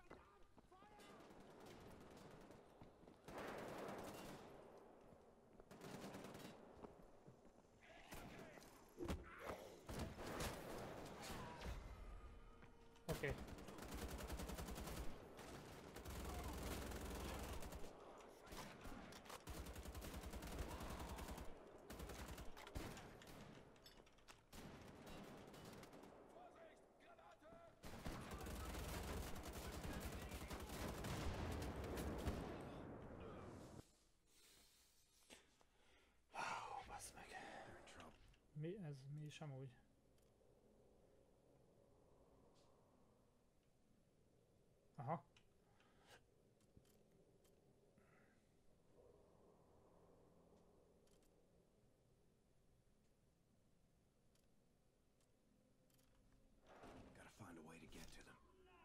S1: Oké. Okay. Mi ez? Mi is amúgy? Aha.
S3: Gotta find a way to get to them.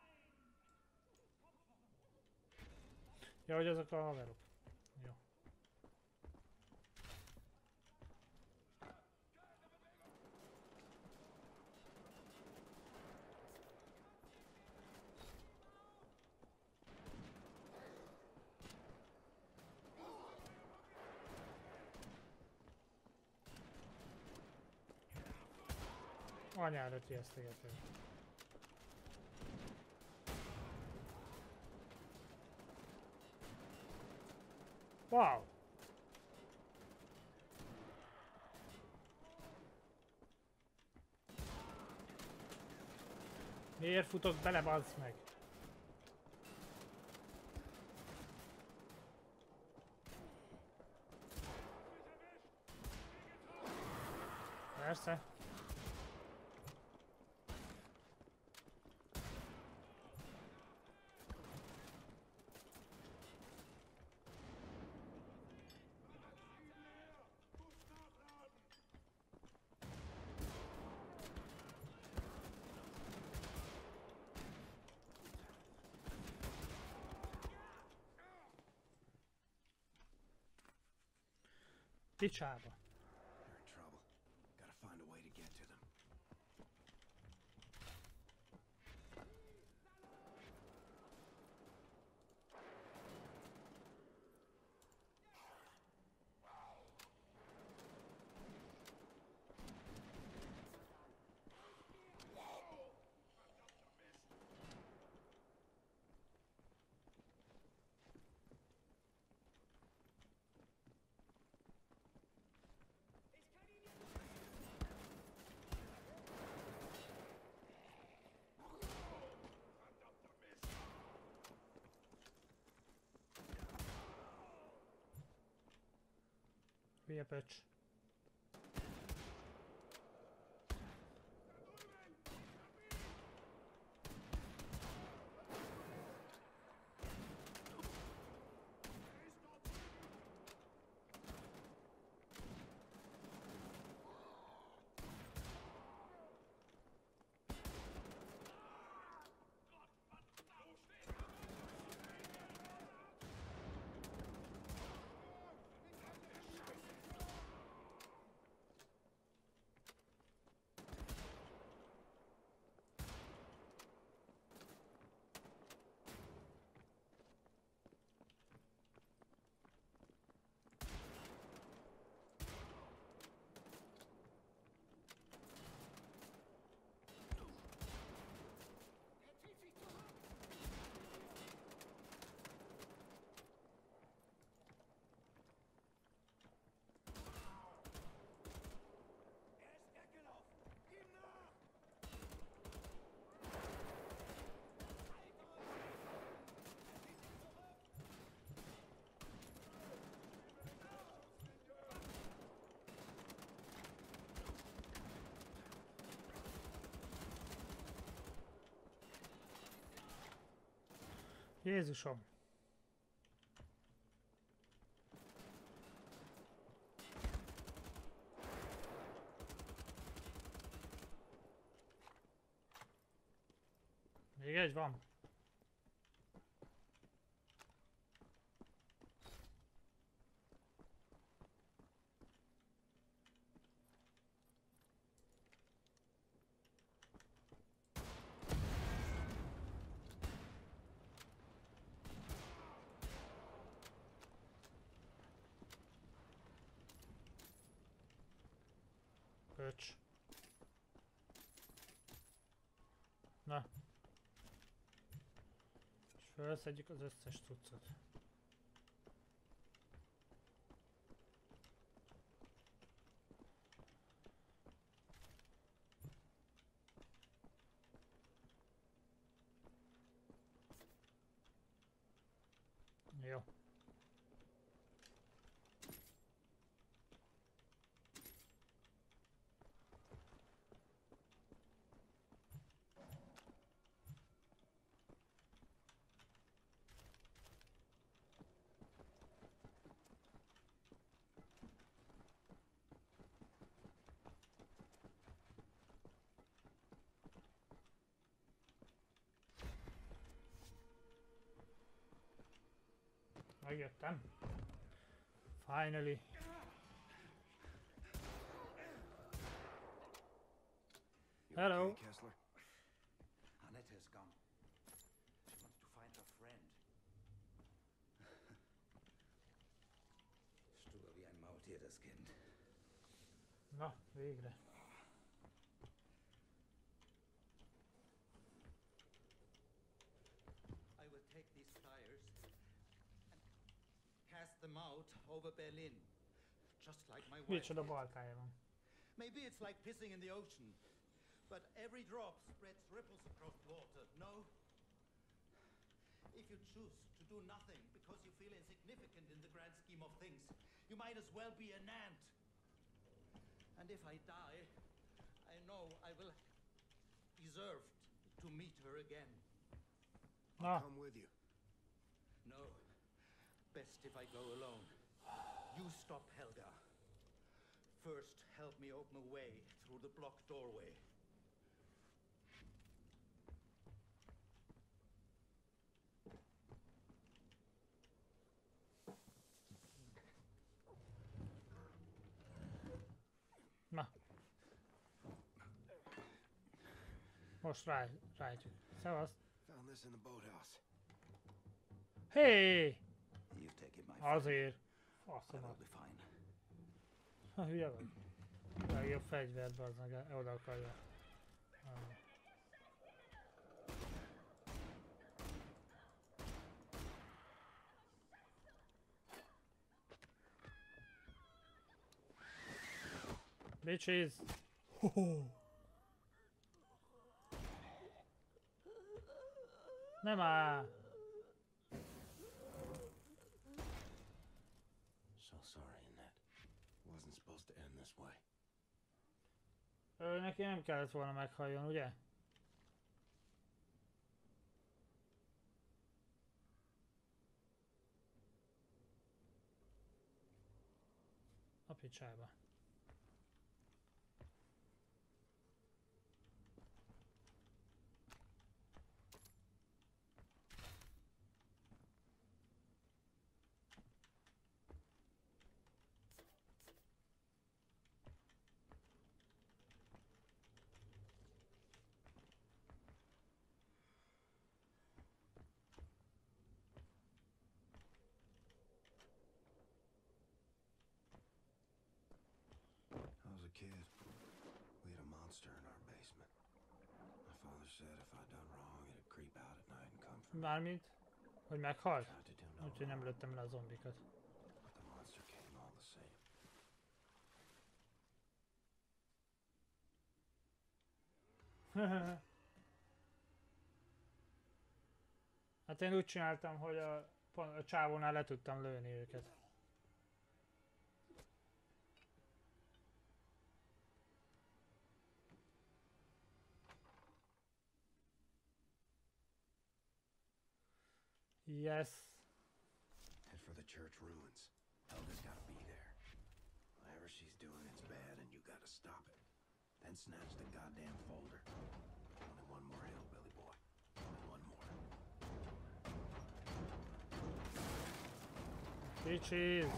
S1: Ja, hogy azok a haverok. Jó. Anyára tiesztegető. Wow! Miért futok bele, bazd meg? Persze. Picsába.
S3: They're in trouble. Gotta find a way to get to them.
S1: Hülye pöcs. Jézusom! Még egy van. Öcs. Na. És felszedjük az összes cuccot. Jó. Megjöttem. Finally.
S3: You
S1: Hello.
S3: okay, Kessler?
S6: Annette has gone. She wanted to find her friend. Struber wie ein Maultier, das Kind.
S1: Na, végre.
S4: I will take these flyers and cast them out over Berlin. Just like my wife
S1: Micsoda
S4: did.
S1: baltája van.
S4: Maybe it's like pissing in the ocean, but every drop spreads ripples across water, no? If you choose to do nothing because you feel insignificant in the grand scheme of things, you might as well be an ant. And if I die, I know I will deserve to meet her again.
S1: Na,
S3: Come with you.
S4: No, best if I go alone. You stop Helga. First, help me open a way through the blocked doorway.
S1: na. Most rá, rájtjuk. Szevasz.
S3: Found this in the boathouse.
S1: Hé!
S6: You've taken my friend.
S1: Azért.
S6: I
S1: Faszomat.
S6: will be fine.
S1: Ha hülye vagy. Legjobb fegyvert bazd meg, oda akarja. Ah. Bitches! Hoho! Nem áll!
S3: So sorry, Annette. Wasn't supposed to end this way.
S1: Ő neki nem kellett volna meghalljon, ugye? A picsába.
S3: I was a kid. We had a monster in our basement. My father said if I'd done wrong, it'd creep out at night and come for me.
S1: Mármint, hogy meghalt?
S3: Tried to do no
S1: Úgyhogy nem
S3: wrong,
S1: lőttem le a zombikat.
S3: but the monster came all the same.
S1: Hát én úgy csináltam, hogy a, a csávónál le tudtam lőni őket. Yes.
S3: Head for the church ruins. Helga's gotta be there. Whatever she's doing, it's bad, and you gotta stop it. Then snatch the goddamn folder. Only one more hillbilly boy. Only one more.
S1: Bitches.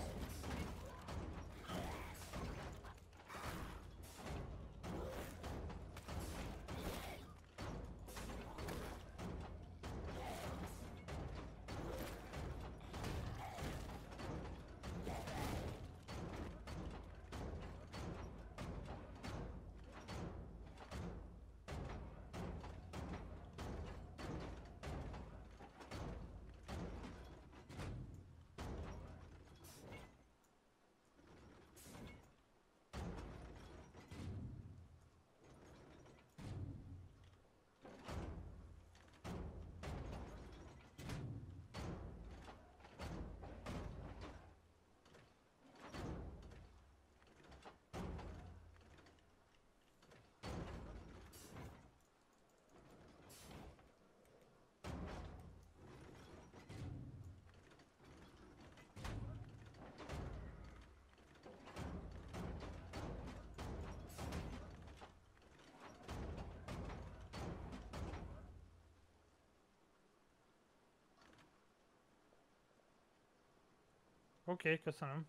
S1: Oké, okay, köszönöm.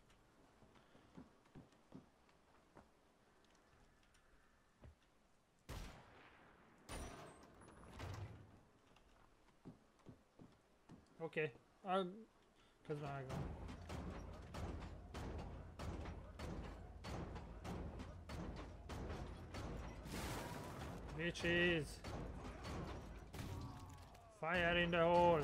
S1: Oké, okay. Közben megvan. Bitches! Fire in the hole!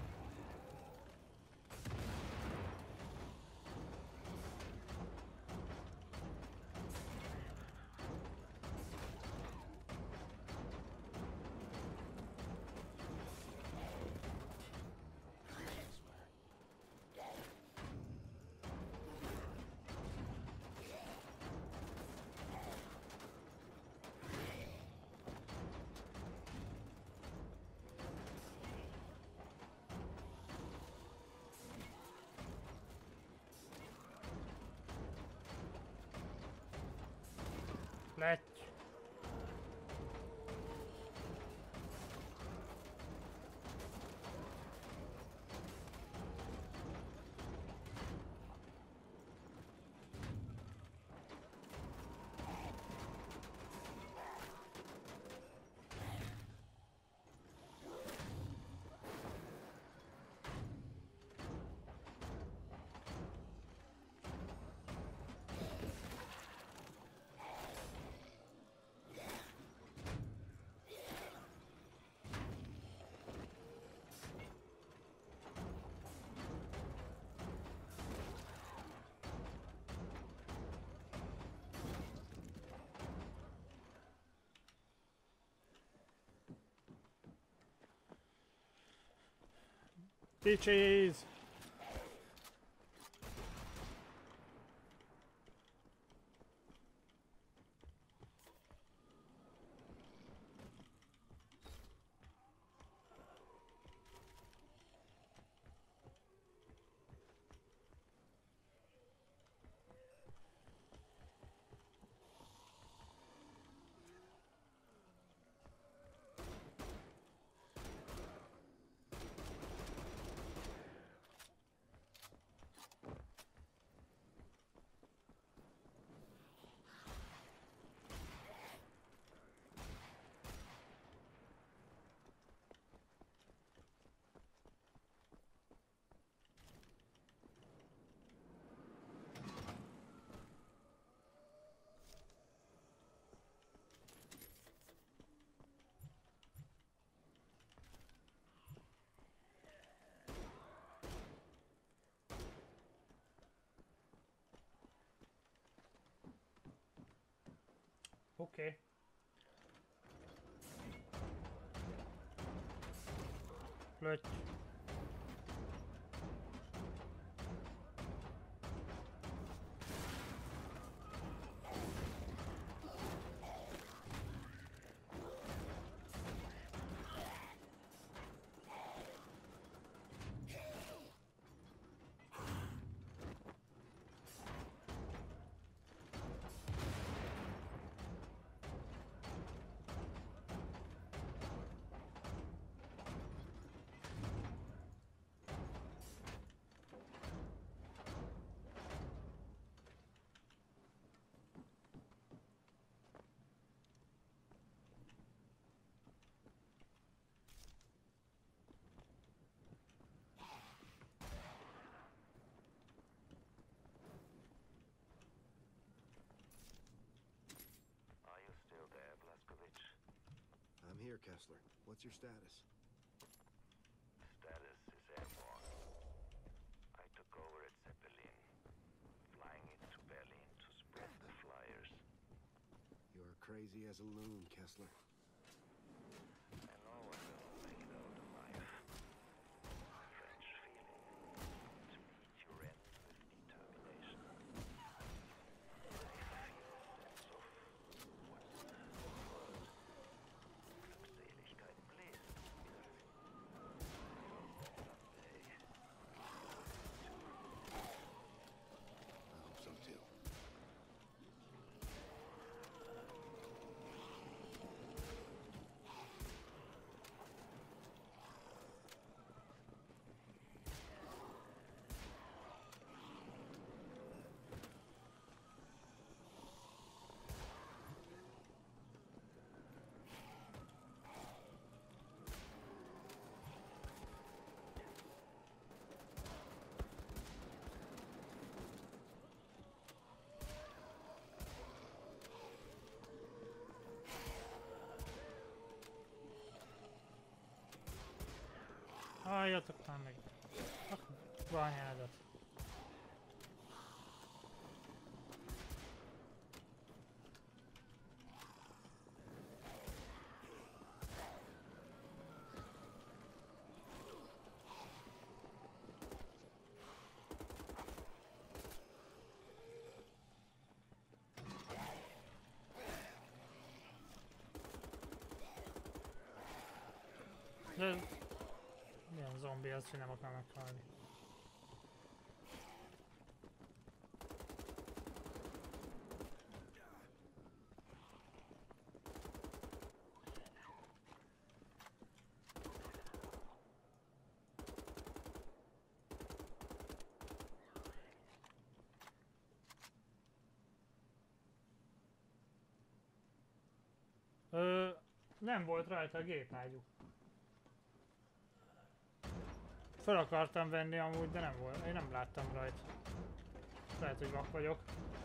S1: Let's. Bitches! Oké. Okay. Lőtt.
S3: I'm here, Kessler. What's your status?
S7: Status is airborne. I took over at Zeppelin, flying it to Berlin to spread the flyers.
S3: You're crazy as a loon, Kessler.
S7: I know I will make it out alive. French feeling. To meet your end with determination. I feel a sense of what's the world. Glückseligkeit bläst wieder. Someday.
S3: I hope so too.
S1: Halljatok már meg. Bányádat. De... Milyen zombi az, hogy nem akar meghalni. Ö, nem volt rajta a gépágyú. Fel akartam venni amúgy, de nem volt. Én nem láttam rajta. Lehet, hogy vak vagyok.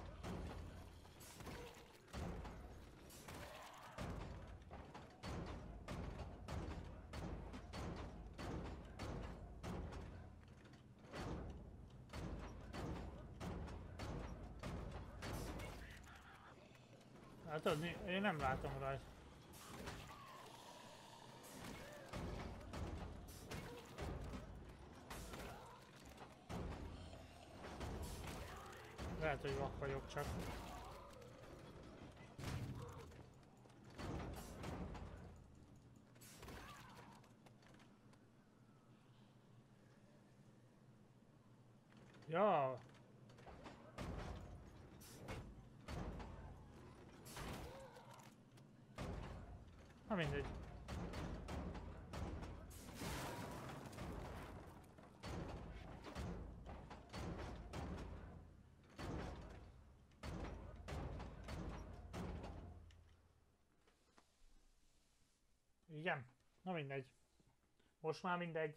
S1: Hát tudod, én nem látom rajta. Lehet, hogy vak vagyok csak. Ja. Na mindegy. Igen, na mindegy. Most már mindegy.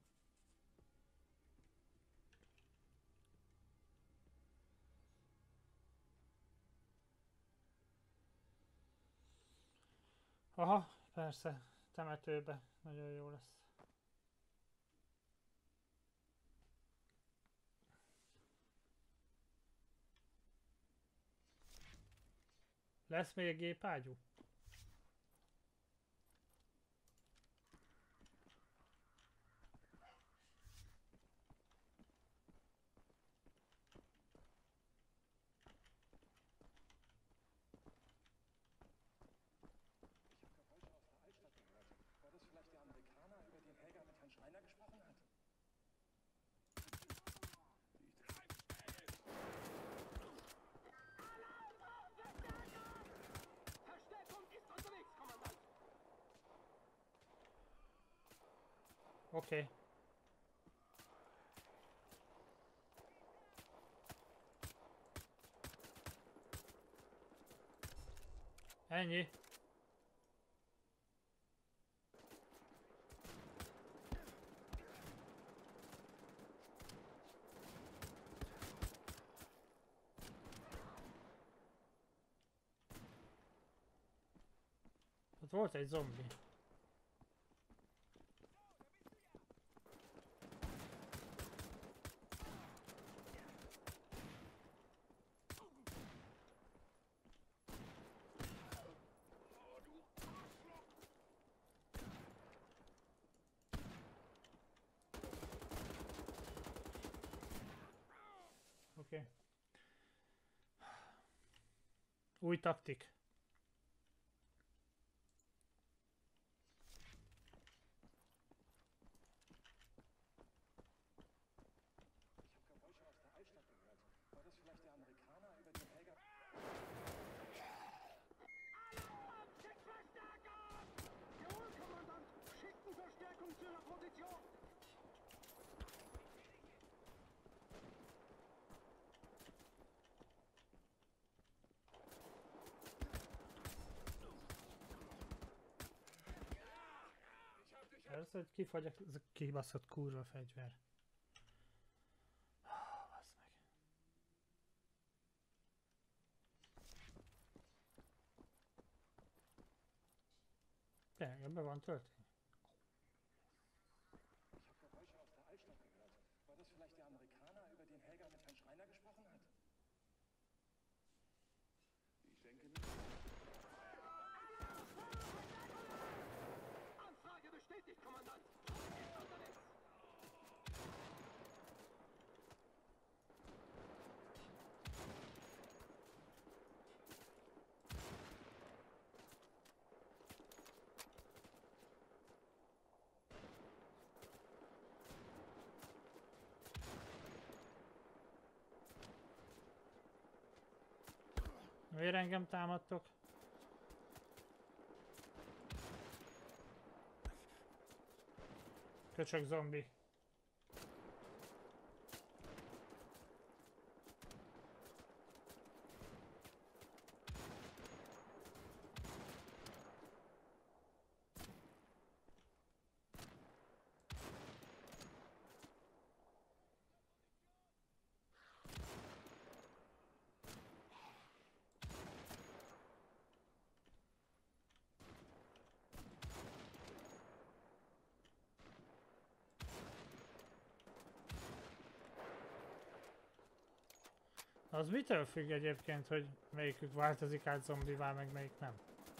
S1: Aha, persze, temetőbe. Nagyon jó lesz. Lesz még gépágyú? Oké. Okay. Ennyi. Ott volt egy zombi. Oké. Okay. Új taktik. Persze, hogy kifagy ez a kibaszott kurva fegyver. Oh, bassz meg. Tényleg, ebben van töltény? Miért engem támadtok? Köcsög zombi. Az mitől függ egyébként, hogy melyikük változik át zombivá, meg melyik nem?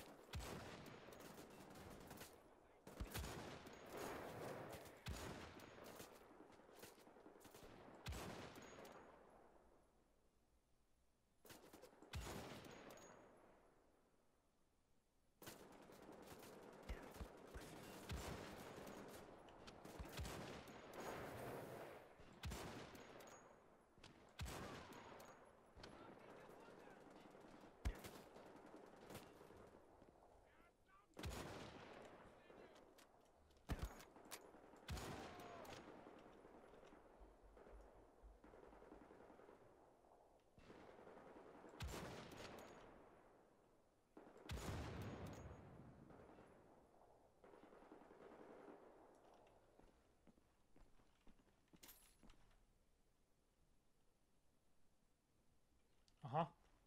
S1: Aha.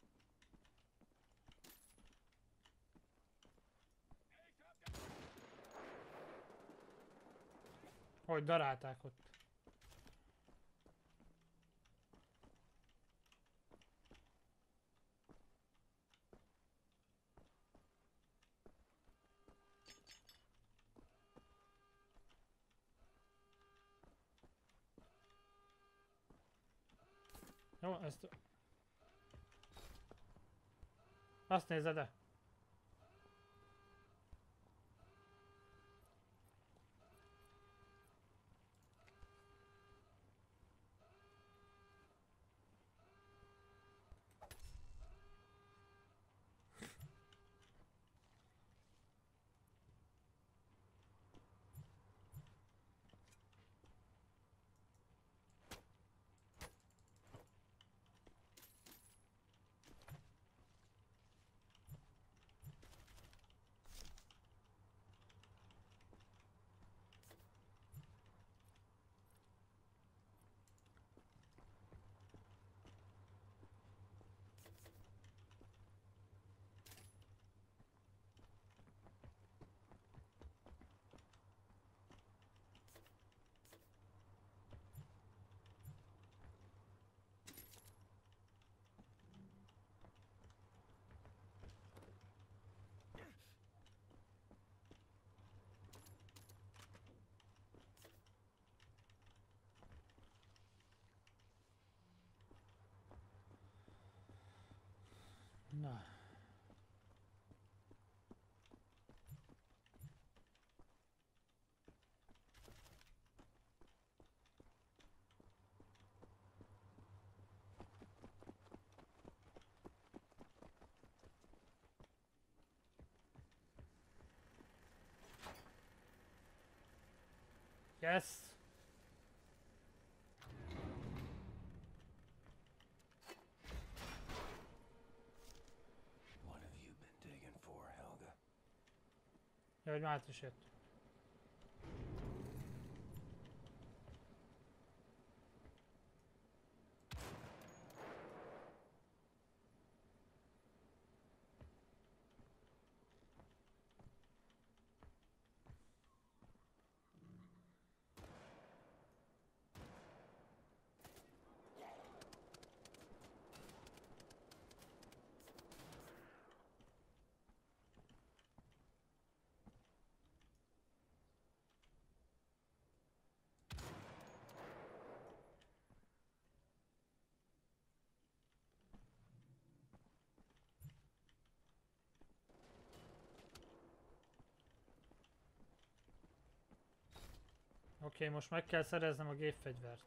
S1: Hogy darálták ott. Jó, ezt... Azt nézed-e? Na. Yes.
S3: What have you been digging for, Helga?
S1: Ja, hogy már is jött. Oké, okay, most meg kell szereznem a gépfegyvert.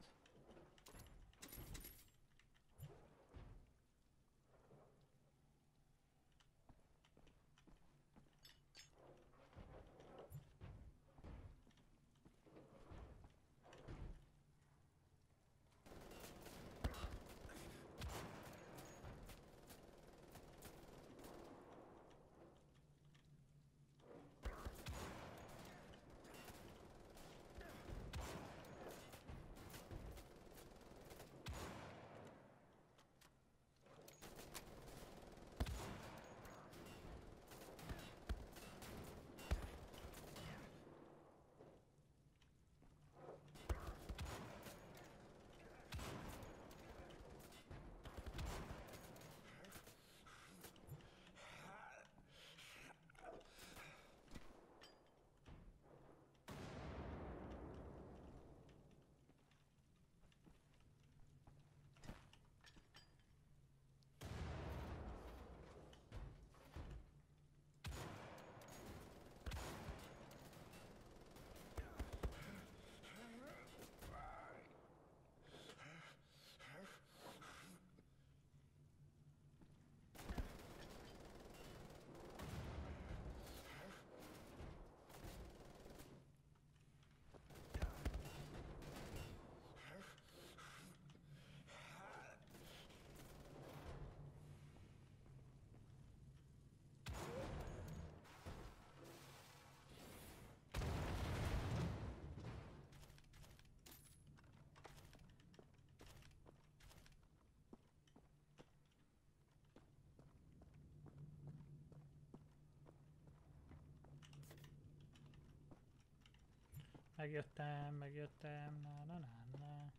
S1: Megjöttem, megjöttem, na na na na.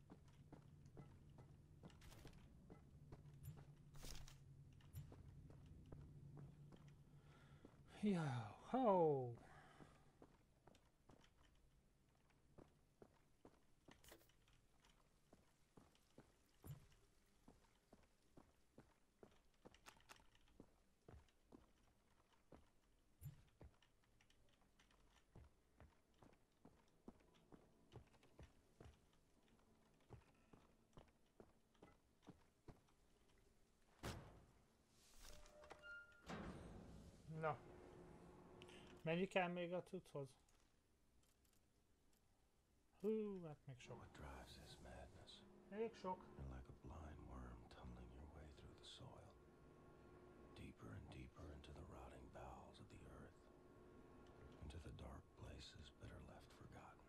S1: Yo, ho! Na. Mennyi kell még a cucchoz? Hú, hát még sok.
S3: What drives this madness?
S1: Még sok.
S3: You're like a blind worm tumbling your way through the soil, deeper and deeper into the rotting bowels of the earth, into the dark places better left forgotten.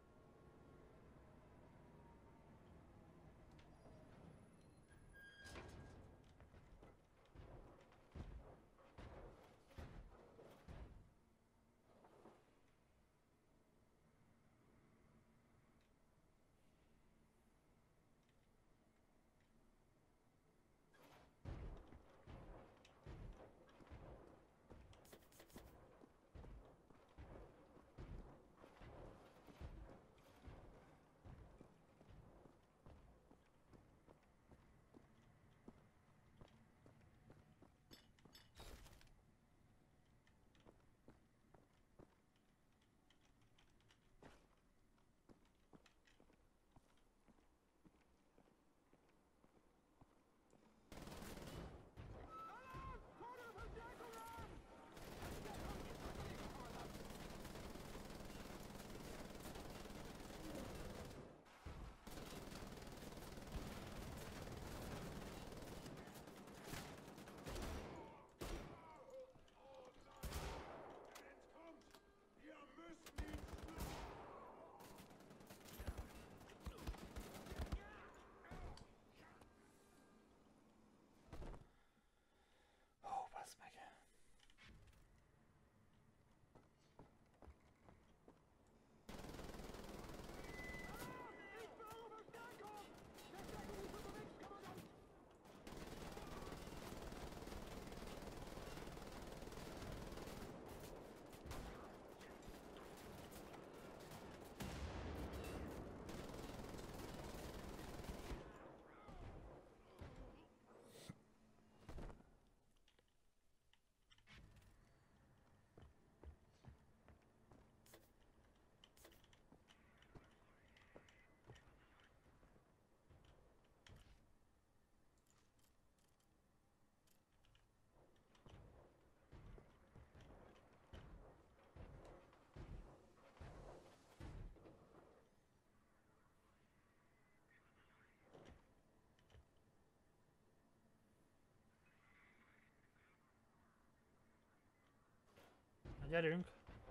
S1: Ó, bassz meg. Na gyerünk!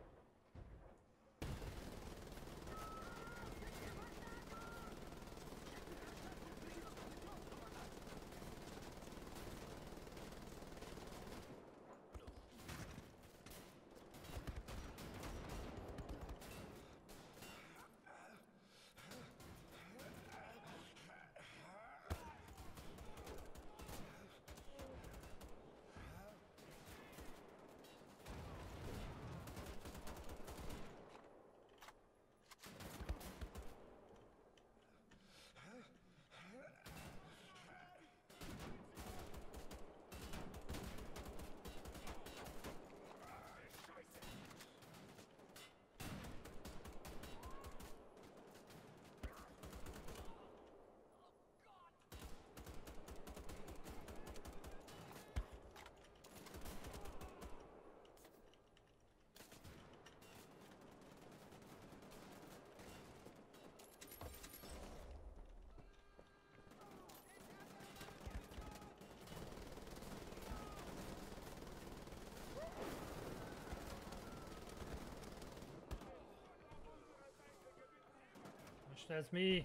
S1: Most ez mi?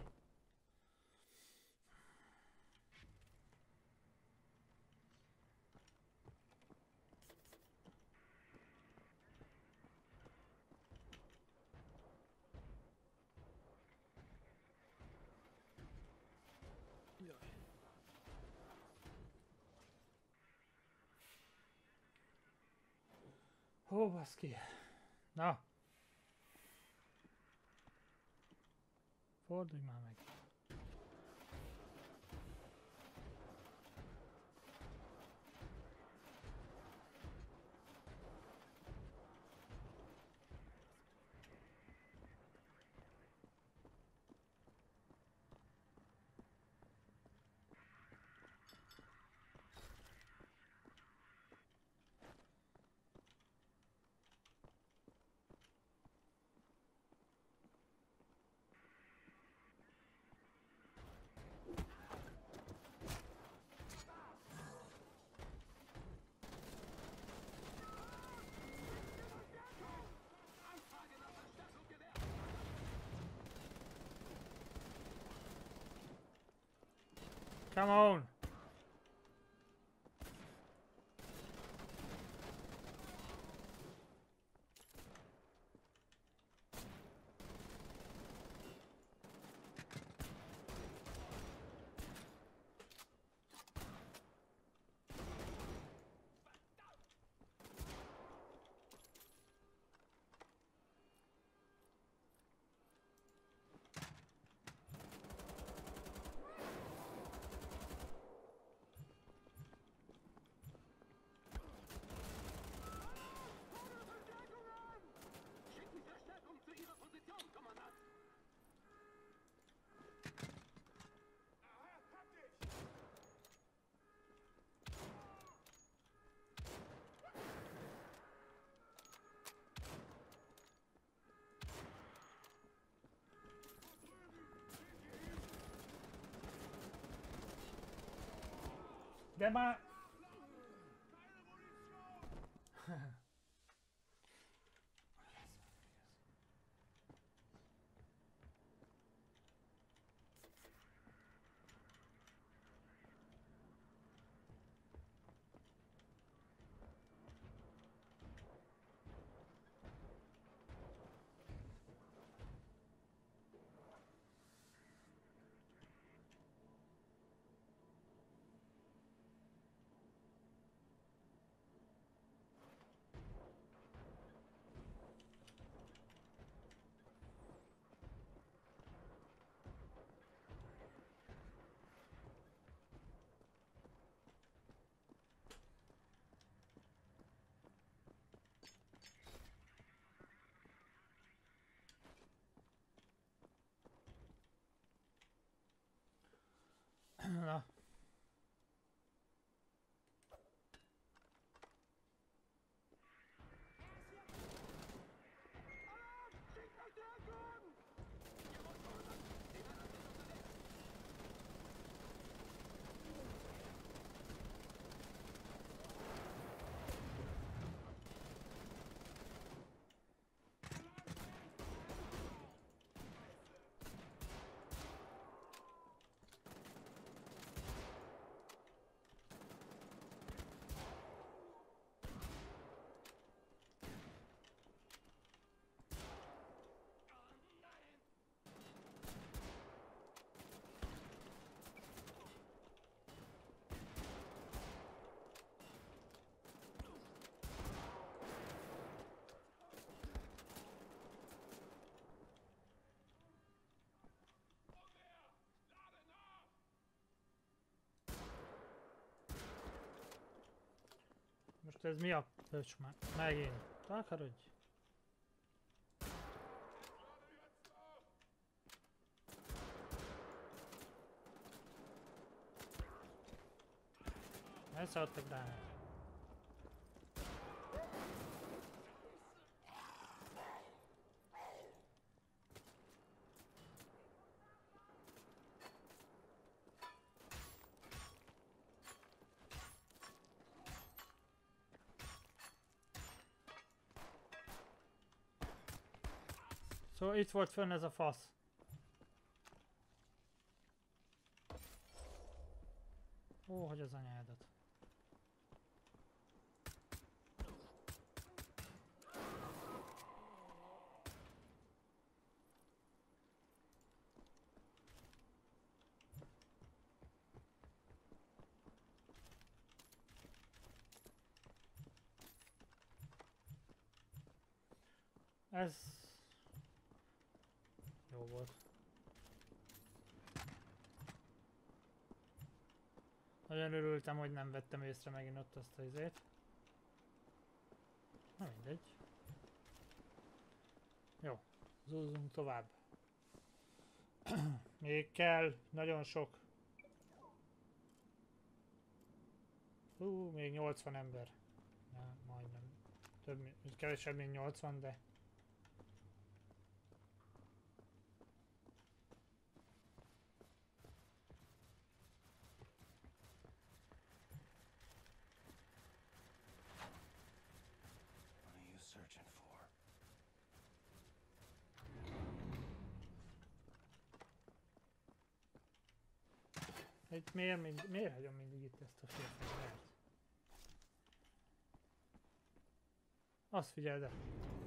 S1: Ó, baszki. Na. Fordulj már meg. Come on! De már... Na. Most ez mi a pöcs már? Megint. Takarodj! Elszálltak rá. Szóval itt volt fönn ez a fasz. Ó, hogy az anyádat. ez jó volt. Nagyon örültem, hogy nem vettem észre megint ott azt az izét. Na mindegy. Jó, zúzzunk tovább. Még kell, nagyon sok. Hú, még nyolcvan ember. Na, majdnem. Több, mint- kevesebb, mint nyolcvan, de...
S3: What are you searching for?
S1: Itt miért, mind, miért hagyom mindig itt ezt a félfegyvert? Azt figyeld el!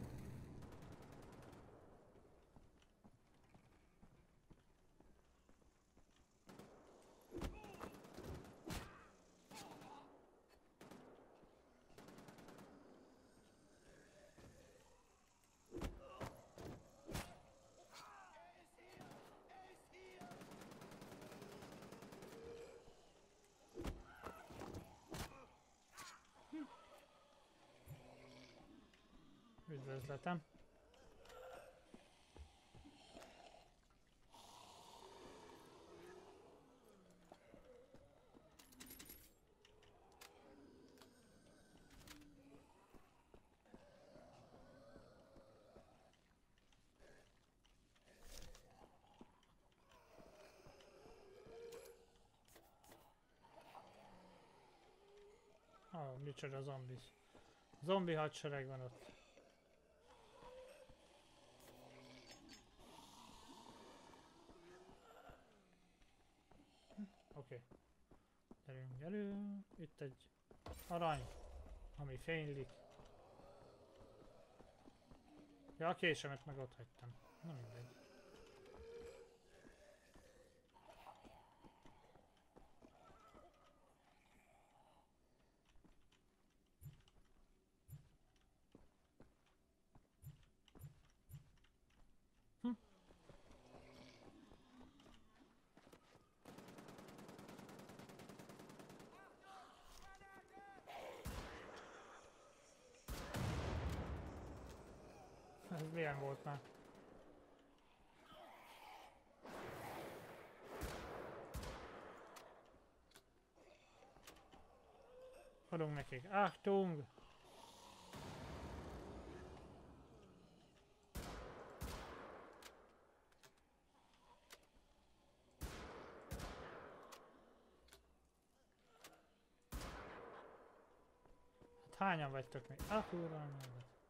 S1: Üdvözletem! Ó, oh, micsoda zombi. Zombi hadsereg van ott. Oké. Okay. Gyerünk, gyerünk. Itt egy arany, ami fénylik. Ja, a késemet meg ott hagytam. Na mindegy. Hm. Ez milyen volt már? Adunk nekik. Achtung! Hát hányan vagytok még? Ah, uram!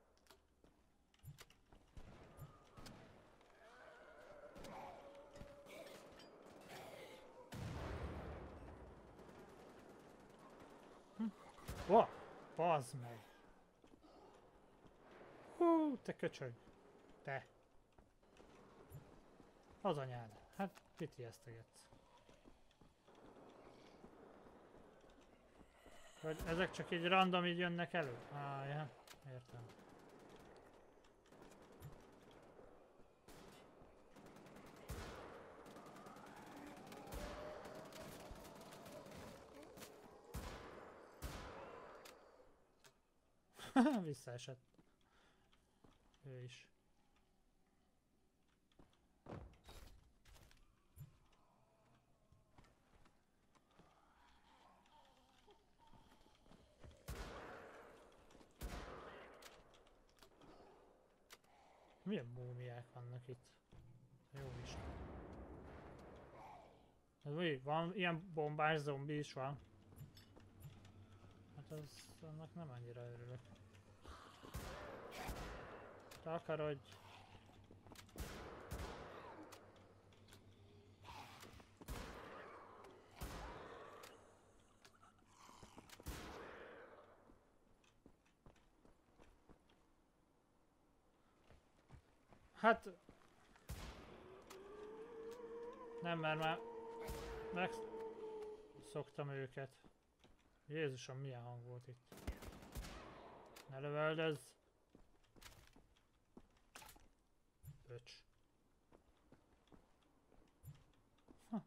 S1: Ó, bazd meg! Hú, te köcsög! Te! Az anyád! Hát, mit ijesztegetsz? Vagy ezek csak így random így jönnek elő? Á, ja, értem. Visszaesett. Ő is. Milyen múmiák vannak itt? Jó is. Ez mi? Van ilyen bombás zombi is van? Hát az, annak nem annyira örülök. Takarodj! Hát... Nem, mert már... megszoktam őket. Jézusom, milyen hang volt itt. Ne lövöldözz! Öcs. Ha.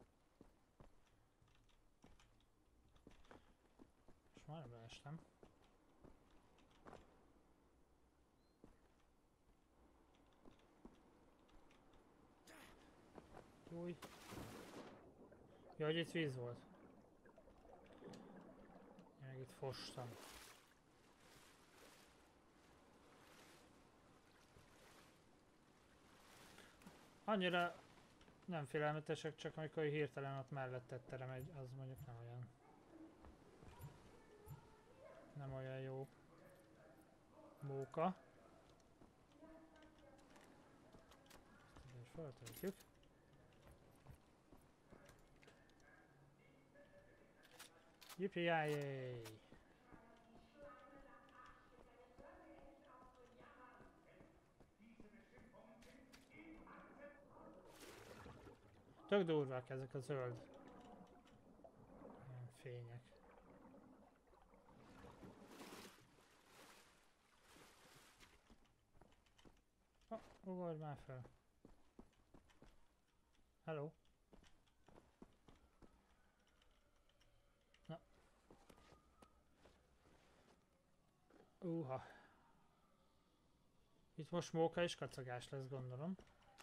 S1: És már beestem. Júj. Jó, hogy itt víz volt. Én meg itt fostam. Annyira nem félelmetesek, csak amikor hirtelen ott melletted terem egy, az mondjuk nem olyan. Nem olyan jó móka. Ezt is feltöltjük. Yippee-yay! Tök durvák ezek a zöld ilyen fények. Oh, ugorj már fel. Hello. Na. Uha. Itt most móka és kacagás lesz, gondolom.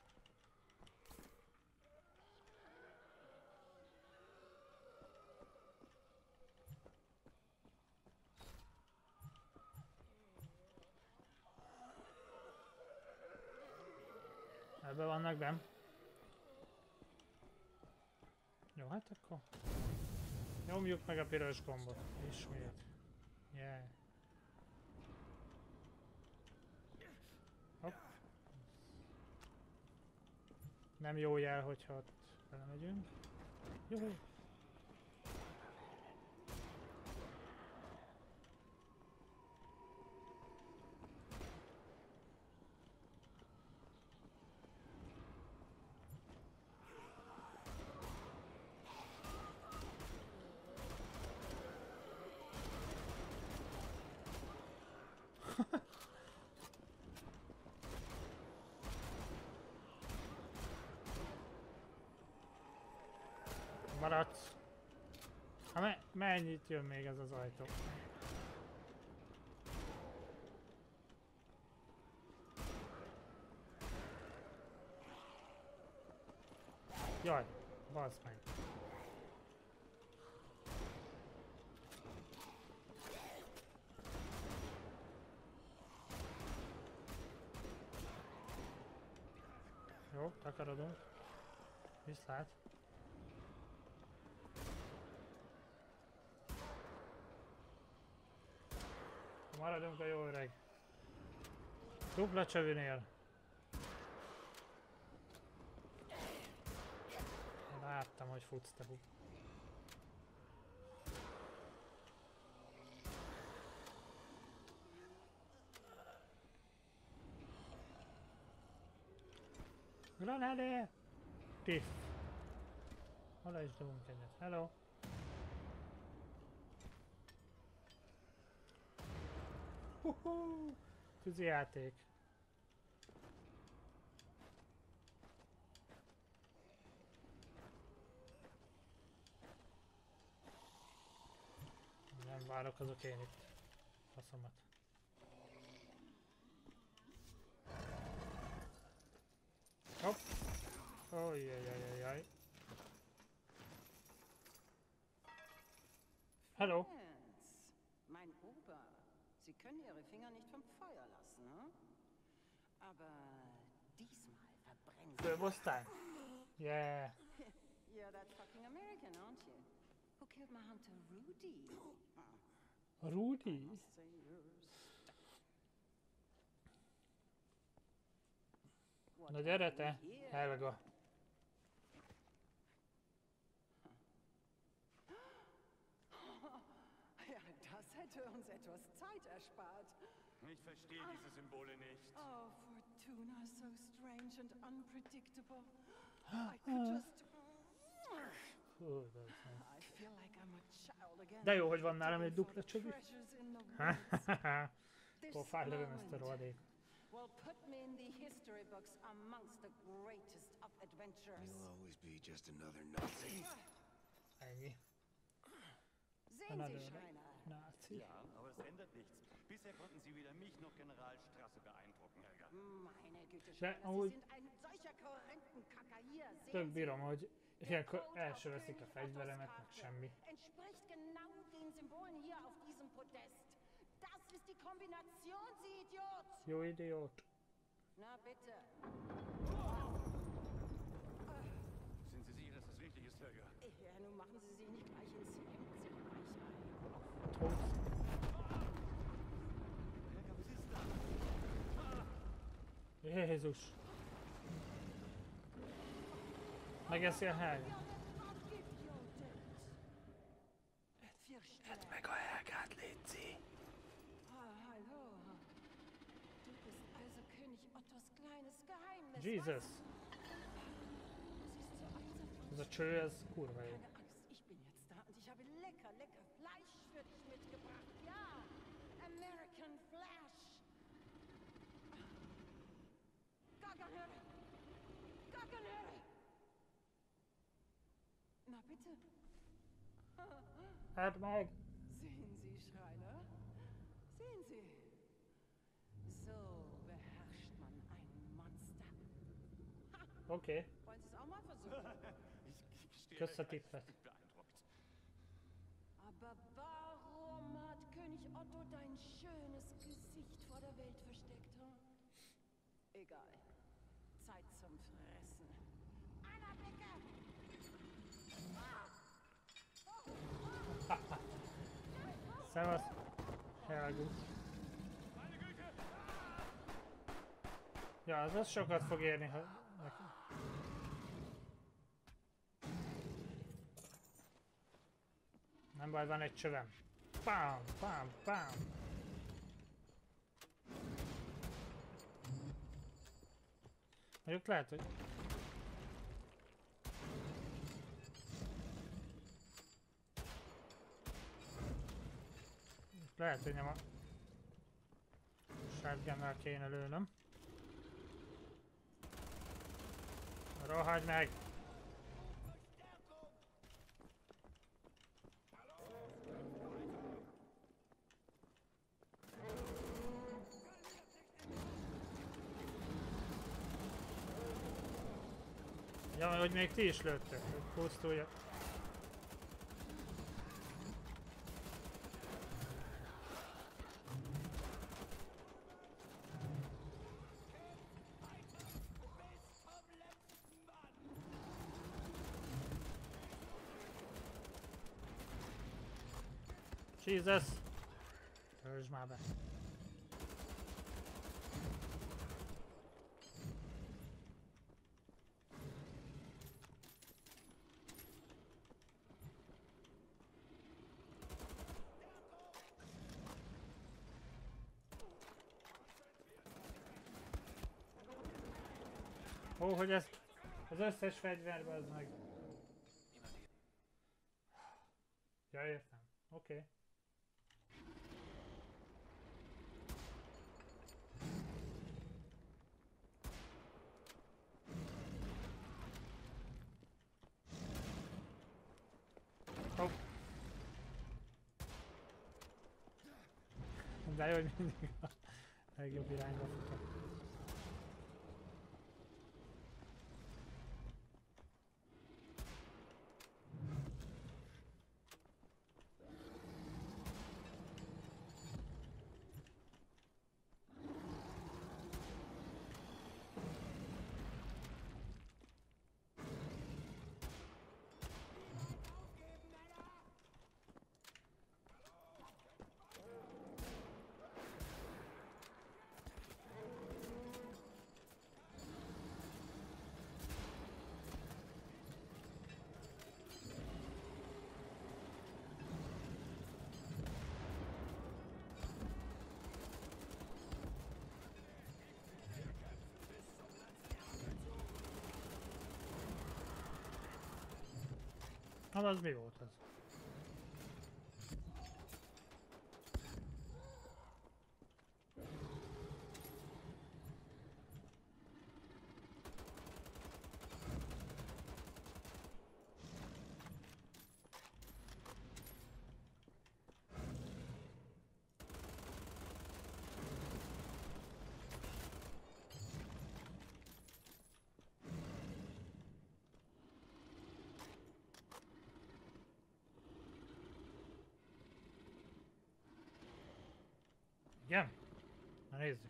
S1: Ebbe vannak benn. Jó, hát akkor nyomjuk meg a piros gombot. Ismét. Yeah. Hopp. Nem jó jel, hogyha ott belemegyünk. Juhu. Maradsz. Ha me mennyit jön még ez az ajtó? Jaj, bazd meg. Jó, takarodunk. Viszlát. Maradunk a jó öreg. Dupla csövűnél. Láttam, hogy futsz te buk. Granade! Piff. Oda is dobunk egyet. Hello! Huhu! Tűzi játék. Nem várok, azok én itt. Faszomat. Hopp! Ojjajajajaj. Hello!
S9: Mein Ober, Sie können Ihre Finger nicht vom Feuer lassen, hm? Aber diesmal verbrennen Sie.
S1: Főbosztály? Yeah.
S9: You're that fucking American, aren't you? Who killed my hunter Rudy?
S1: Rudy?
S9: Must say you're What
S1: Na gyere te,
S9: happened here?
S1: Helga.
S9: Ja, das hätte uns etwas Zeit erspart.
S10: Ich verstehe diese Symbole nicht.
S9: Oh, Fortuna, so strange and unpredictable. I could just...
S1: Hú, de ez nem.
S9: I feel like I'm a child again.
S1: De jó, hogy van nálam egy dupla csövű.
S9: Treasures in the woods.
S1: Pofár lövöm ezt a rohadék.
S9: Well, put me in the history books amongst the greatest of adventurers.
S3: You'll always be just another Nazi.
S1: Ennyi.
S9: Sehen Sie,
S1: Another
S9: Schreiner.
S1: Nazi.
S10: Ja, aber es ändert nichts. Bisher konnten Sie weder mich noch General Strasse beeindrucken, Helga.
S9: Meine Güte,
S1: De
S9: Schreiner,
S1: amúgy
S9: Sie sind ein solcher Korrentenkacker hier.
S1: tök
S9: Sehen Sie,
S1: bírom, hogy
S9: der
S1: ilyenkor
S9: Code
S1: első
S9: auf
S1: veszik a
S9: König
S1: fegyveremet,
S9: Ottos
S1: meg
S9: Karte
S1: semmi.
S9: entspricht genau den Symbolen hier auf diesem Podest. Das ist die Kombination, Sie Idiot!
S1: Jó idiót.
S9: Na bitte.
S10: Sind Sie sicher, dass das richtig ist, Helga?
S9: Ja, nun machen Sie sich nicht gleich ins Hemd, Sie Weichei.
S1: Tot.
S10: Helga, was ist da?
S1: Jézus. Megeszi a hely.
S9: Edd
S1: meg a Helgát, létszi.
S9: Hallo. Du bist also König Ottos kleines Geheimnis.
S1: Jesus.
S9: Was? Du siehst so aus, als
S1: Ez a cső, ez kurva jó.
S9: Keine Angst, ich bin jetzt da und ich habe lecker, lecker Fleisch für dich mitgebracht. Ja, American Flash. Garganöre. Garganöre. Na bitte.
S1: Hát meg.
S9: Sehen Sie, Schreiner? Sehen Sie. So beherrscht man ein Monster.
S1: Oké. Okay.
S9: Wollen Sie es auch mal versuchen?
S10: Ich gestehe,
S1: Kösz a
S10: Helga, ich
S1: tippet.
S10: bin beeindruckt.
S9: Aber warum hat König Otto dein schönes Gesicht vor der Welt versteckt? Hm? Egal. Zeit zum Fressen. Anna, Blicke!
S1: Szevasz. Helgut. Ja, az az sokat fog érni, ha neki. Nem baj, van egy csövem. Pám, pám, pám. Mondjuk lehet, hogy... Lehet, hogy nem a shotgunnal kéne lőnöm. Rohagy meg! Ja, hogy még ti is lőttek, hogy pusztulja. Jesus! Töltsd már be! Ó, hogy ez az összes fegyverbe az meg... Ja, értem. Oké. Okay. Oh. De jó, hogy mindig a legjobb irányba futok. Hát az mi volt az? Igen? Na nézzük.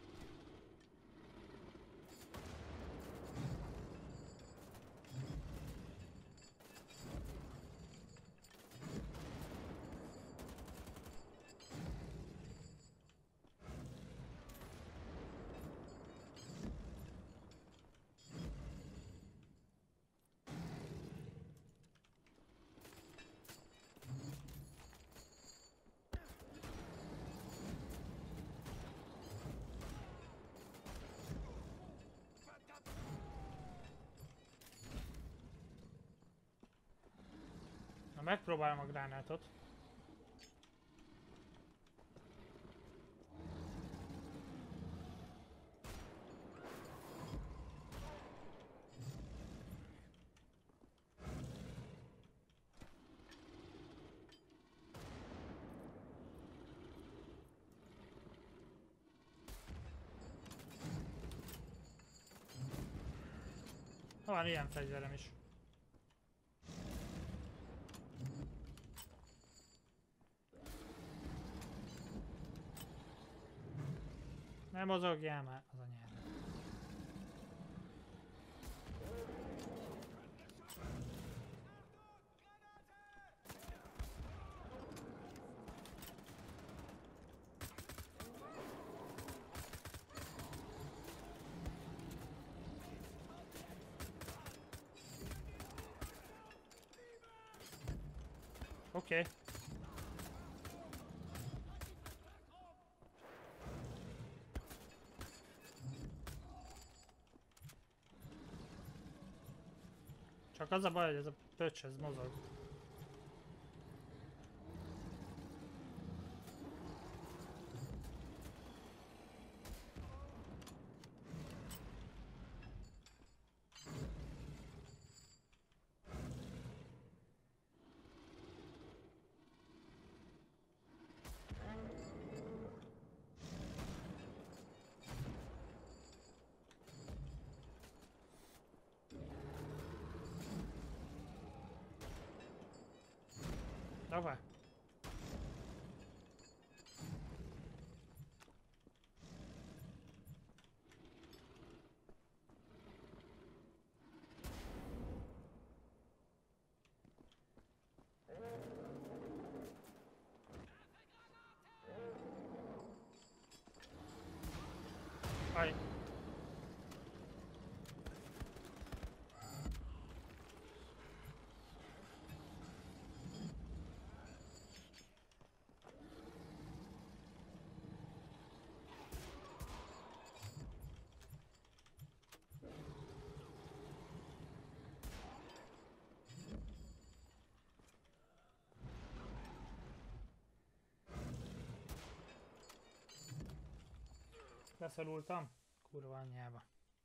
S1: Na, megpróbálom a gránátot. Van ilyen fegyverem is. Nem mozogjál már az anyádat. Oké. Okay. Csak az a baj, hogy ez a pöcs, ez mozog. Давай. Ай. Beszorultam? Kurva anyjába.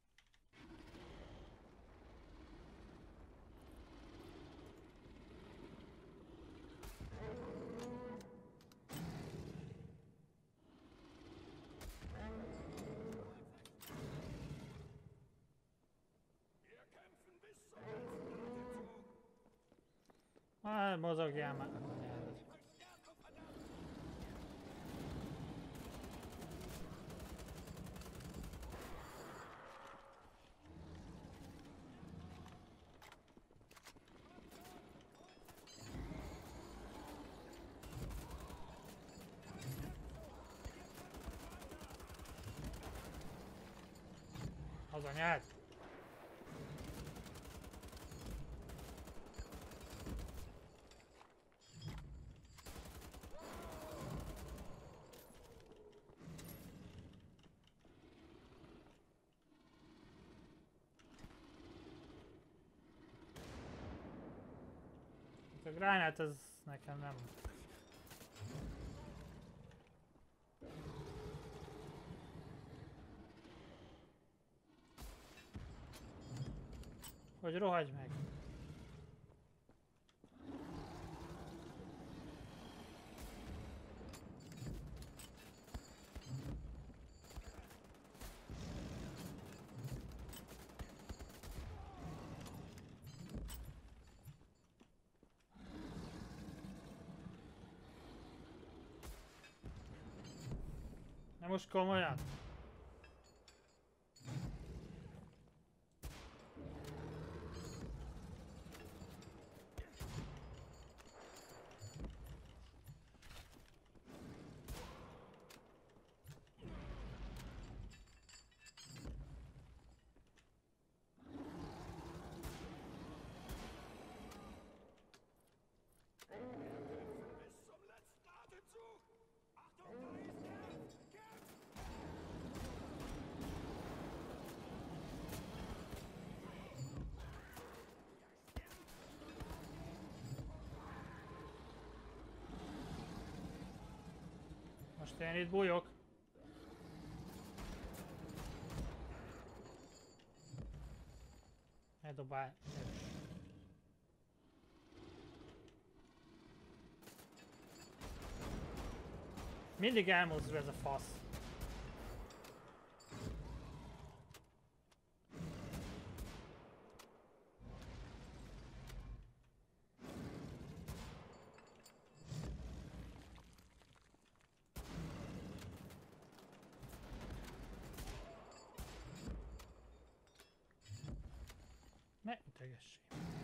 S1: Ah, mozogjál már az anyádat. Az anyád! A gránát az nekem nem. Hogy rohagy meg. De most komolyan? Most én itt bújok. Ne dobálj. Mindig elmozdul ez a fasz. Ne ütegessé.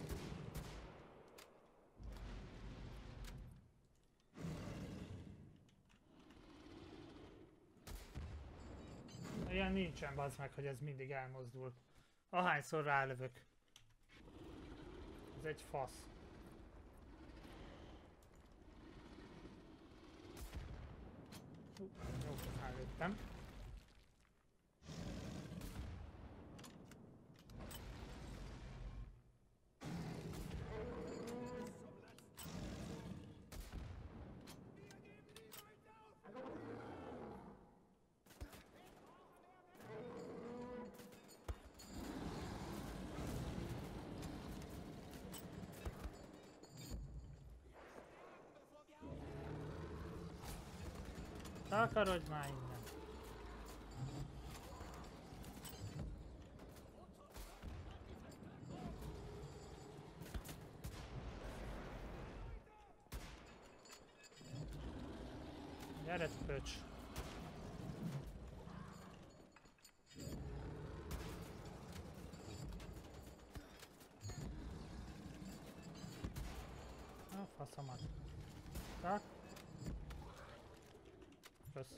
S1: Ilyen nincsen, bazd meg, hogy ez mindig elmozdul. Ahányszor rálövök. Ez egy fasz. Uh, jó, rálőttem. Takarodj már innen! Gyere, pöcs! A faszomat! Tak! Kösz!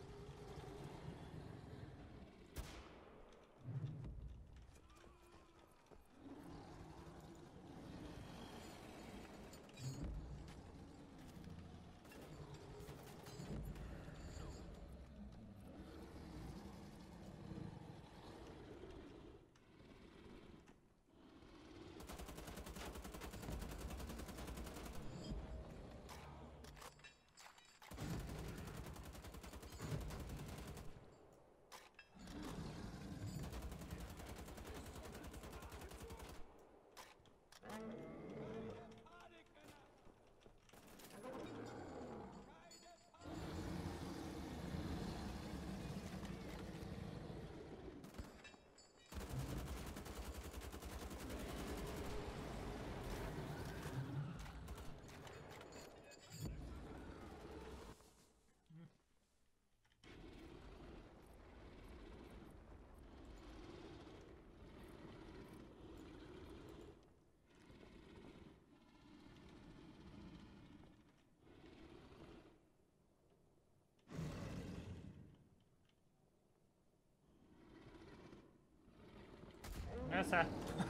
S1: Essa!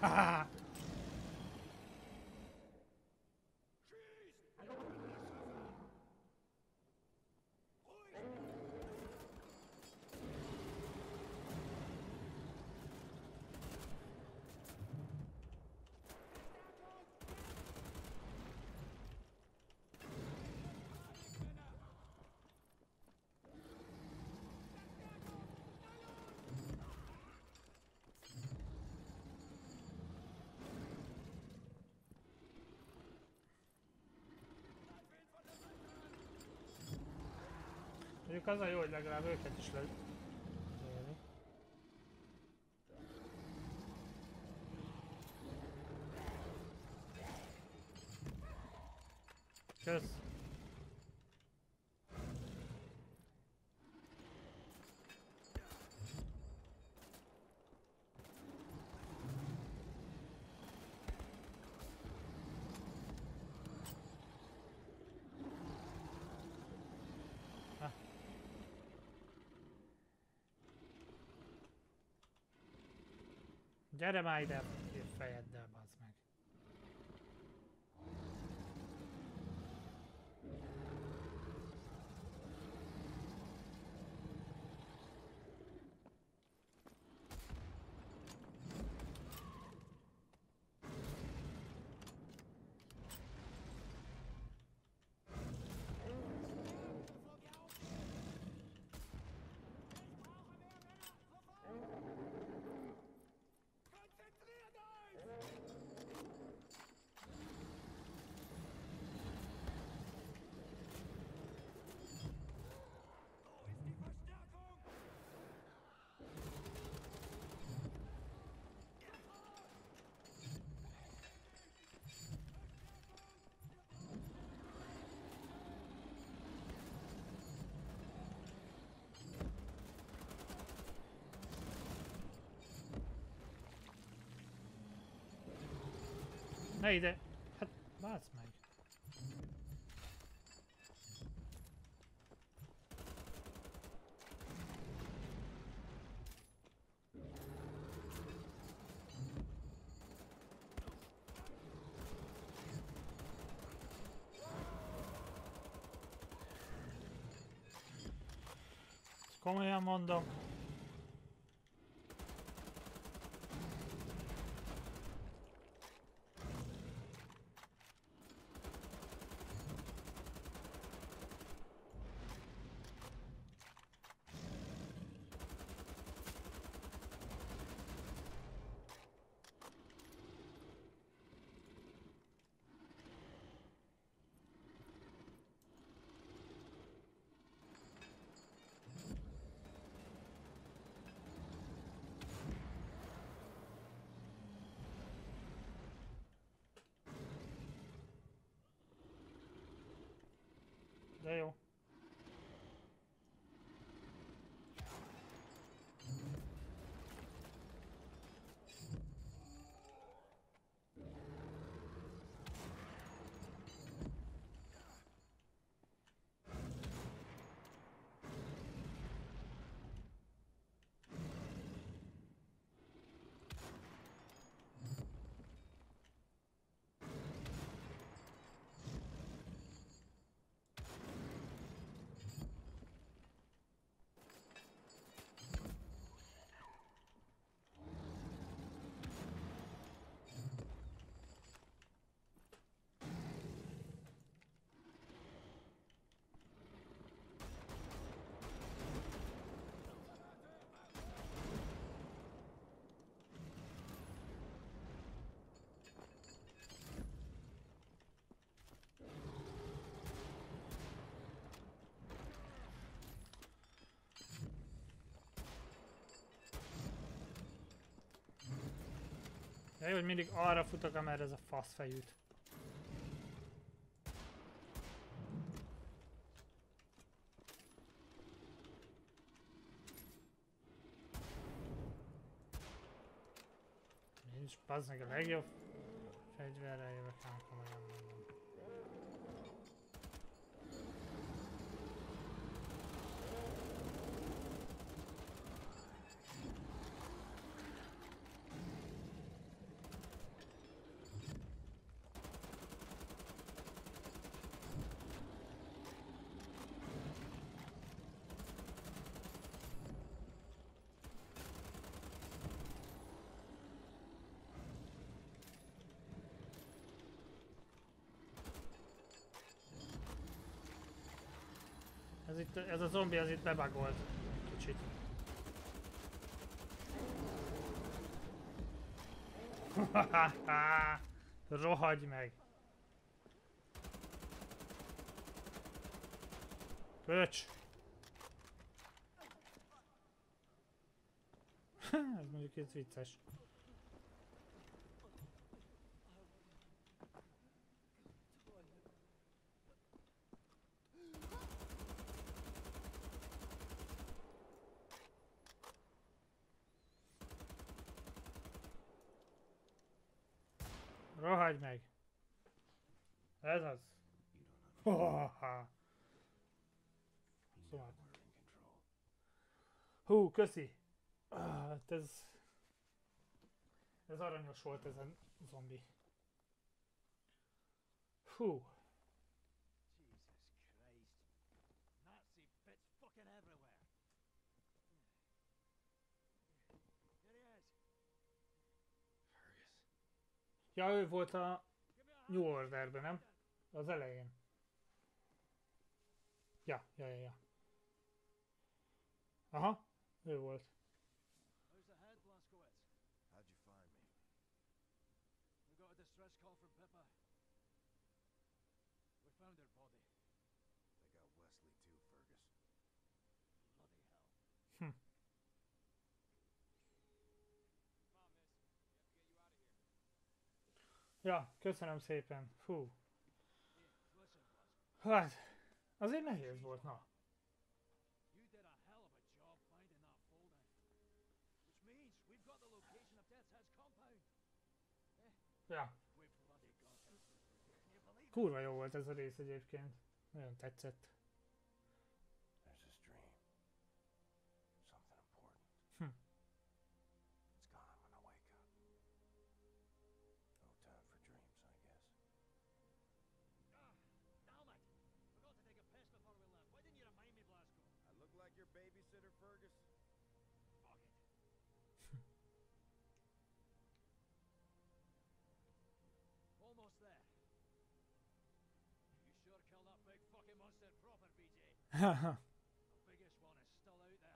S1: Mondjuk az a jó, hogy legalább őket is le... Kösz! Gyere már ide, fejeddel, bazd meg. Ne ide! Hát, bász meg! Komolyan mondom. De jó. De jó, hogy mindig arra futok, amerre ez a faszfej üt. Nincs, bazd meg a legjobb fegyverrel jövök, nem komolyan mondom. Ez, itt, ez a zombi az itt bebagolt kicsit. Rohagy meg! Pöcs! Ez mondjuk itt vicces. Rohagy meg! Ez az! Szóval. Hú, köszi! Ah, ez... Ez aranyos volt ez a zombi. Hú.
S10: Jesus Christ. Nazi bits fucking everywhere. Here he is.
S3: Fergus.
S1: Ja, ő volt a New Orderben, nem? Az elején. Ja, ja, ja, ja. Aha, ő volt.
S10: How's the head, Blazkowicz?
S3: How'd you find me?
S10: We got a distress call from Pippa. We found her body.
S3: They got Wesley too, Fergus.
S10: Bloody hell.
S1: Hm. Ja, köszönöm szépen. Fú.
S10: Here, listen, Blazkowicz.
S1: Hát, azért nehéz volt, na.
S10: You did a hell of a job finding that folder. Which means we've got the location of Death's Head's compound.
S1: Ja,
S10: We bloody got it. Can you believe it?
S1: kurva jó volt ez a rész egyébként. Nagyon tetszett.
S3: There's this dream. Something important.
S1: Hm.
S3: It's gone. I'm gonna wake up. No time for dreams, I guess.
S10: Ah, damn it! Forgot to take a piss before we left. Why didn't you remind me, Blasco?
S3: I look like your babysitter, Fergus?
S10: Fuck it. Almost there. You sure killed that big fucking monster proper, B J. The biggest one is still out there.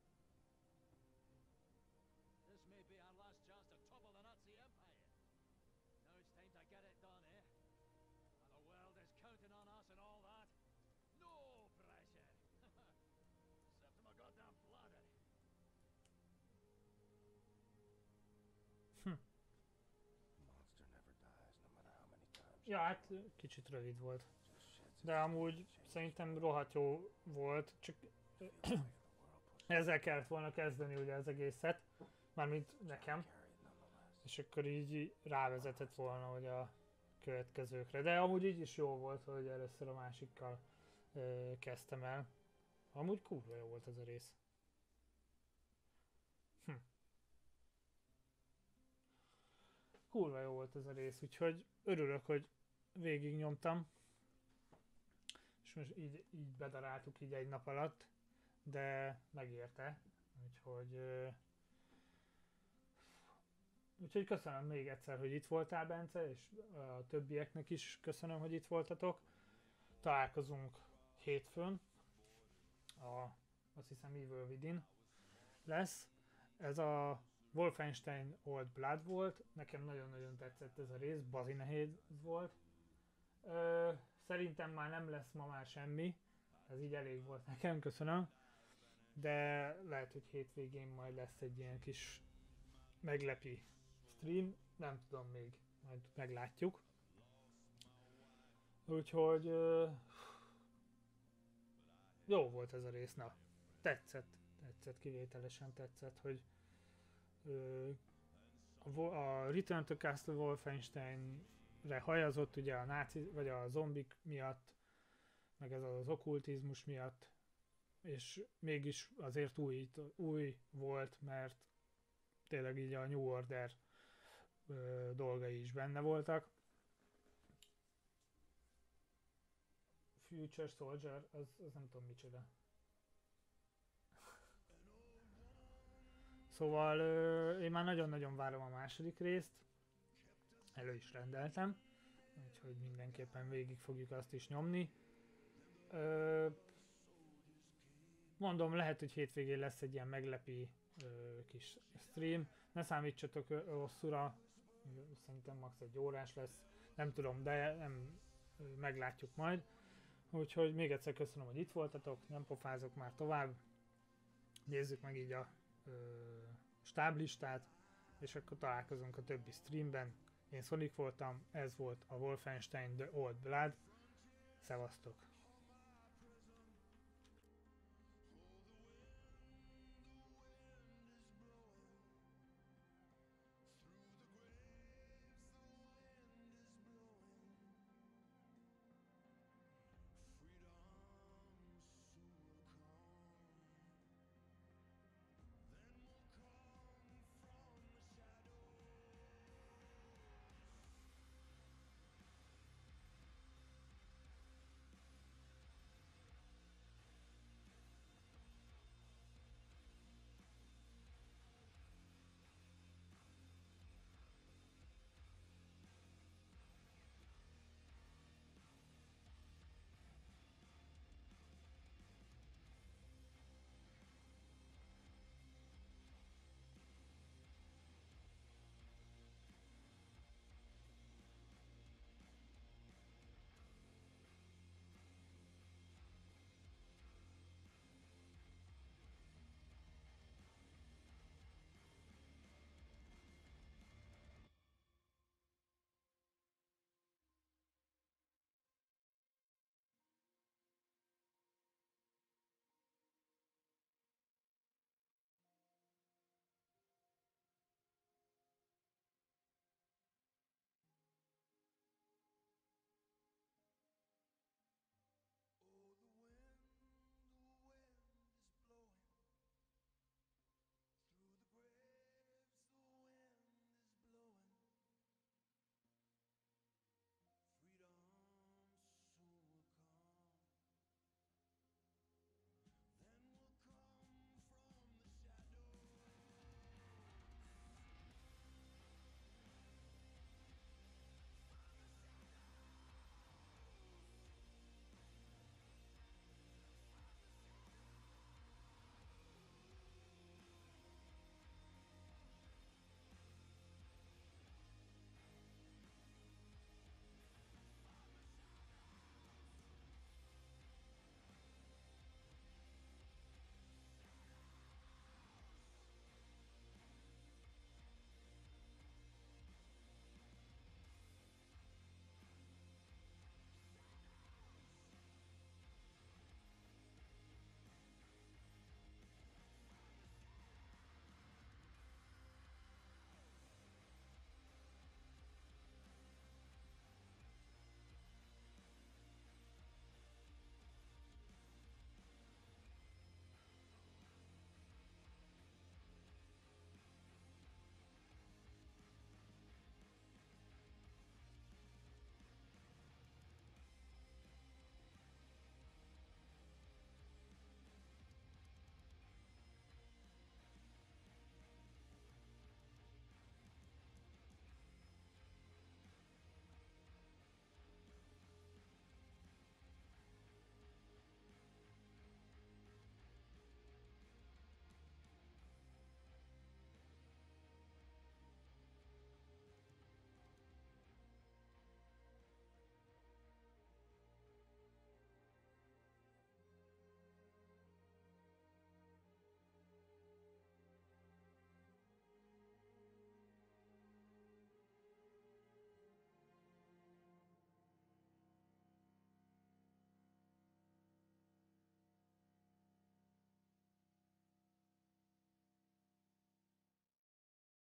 S10: This may be our last chance to topple the Nazi Empire. Now it's time to get it done, eh? And the world is counting on us and all that. No pressure. Except my goddamn bladder.
S3: Monster never dies, no matter how many times.
S1: Ja, hát kicsit rövid volt.
S3: Just shits
S1: De amúgy szerintem rohadt jó volt, csak
S3: the weight of the world pushed
S1: ezzel kellett volna kezdeni ugye az egészet, mármint nekem,
S3: carry it nonetheless.
S1: és akkor így rávezetett volna hogy a következőkre. De amúgy így is jó volt, hogy először a másikkal ö, kezdtem el. Amúgy kurva jó volt ez a rész. Hm. Kurva jó volt ez a rész, úgyhogy örülök, hogy végignyomtam. És most így, így bedaráltuk így egy nap alatt, de megérte. Úgyhogy... ö, Úgyhogy köszönöm még egyszer, hogy itt voltál, Bence, és a többieknek is köszönöm, hogy itt voltatok. Találkozunk hétfőn. A, azt hiszem Evil Within lesz. Ez a Wolfenstein Old Blood volt. Nekem nagyon-nagyon tetszett ez a rész, bazi nehéz volt. Ö, szerintem már nem lesz ma már semmi. Ez így elég volt nekem, köszönöm. De lehet, hogy hétvégén majd lesz egy ilyen kis meglepi stream. Nem tudom még, majd meglátjuk. Úgyhogy ö, jó volt ez a rész, na. Tetszett, tetszett, kivételesen tetszett, hogy ö, a, Vo- a Return to Castle Wolfenstein-re hajazott ugye a náci, vagy a zombik miatt, meg ez az okkultizmus miatt, és mégis azért új, új volt, mert tényleg így a New Order ö, dolgai is benne voltak. Future Soldier, az, az nem tudom micsoda. Szóval ö, én már nagyon-nagyon várom a második részt. Elő is rendeltem. Úgyhogy mindenképpen végig fogjuk azt is nyomni. Ö, mondom, lehet, hogy hétvégén lesz egy ilyen meglepi ö, kis stream. Ne számítsatok ö, hosszúra. Szerintem max. Egy órás lesz. Nem tudom, de nem, ö, meglátjuk majd. Úgyhogy még egyszer köszönöm, hogy itt voltatok. Nem pofázok már tovább. Nézzük meg így a ö, stáblistát. És akkor találkozunk a többi streamben. Én Sonic voltam, ez volt a Wolfenstein The Old Blood. Szevasztok!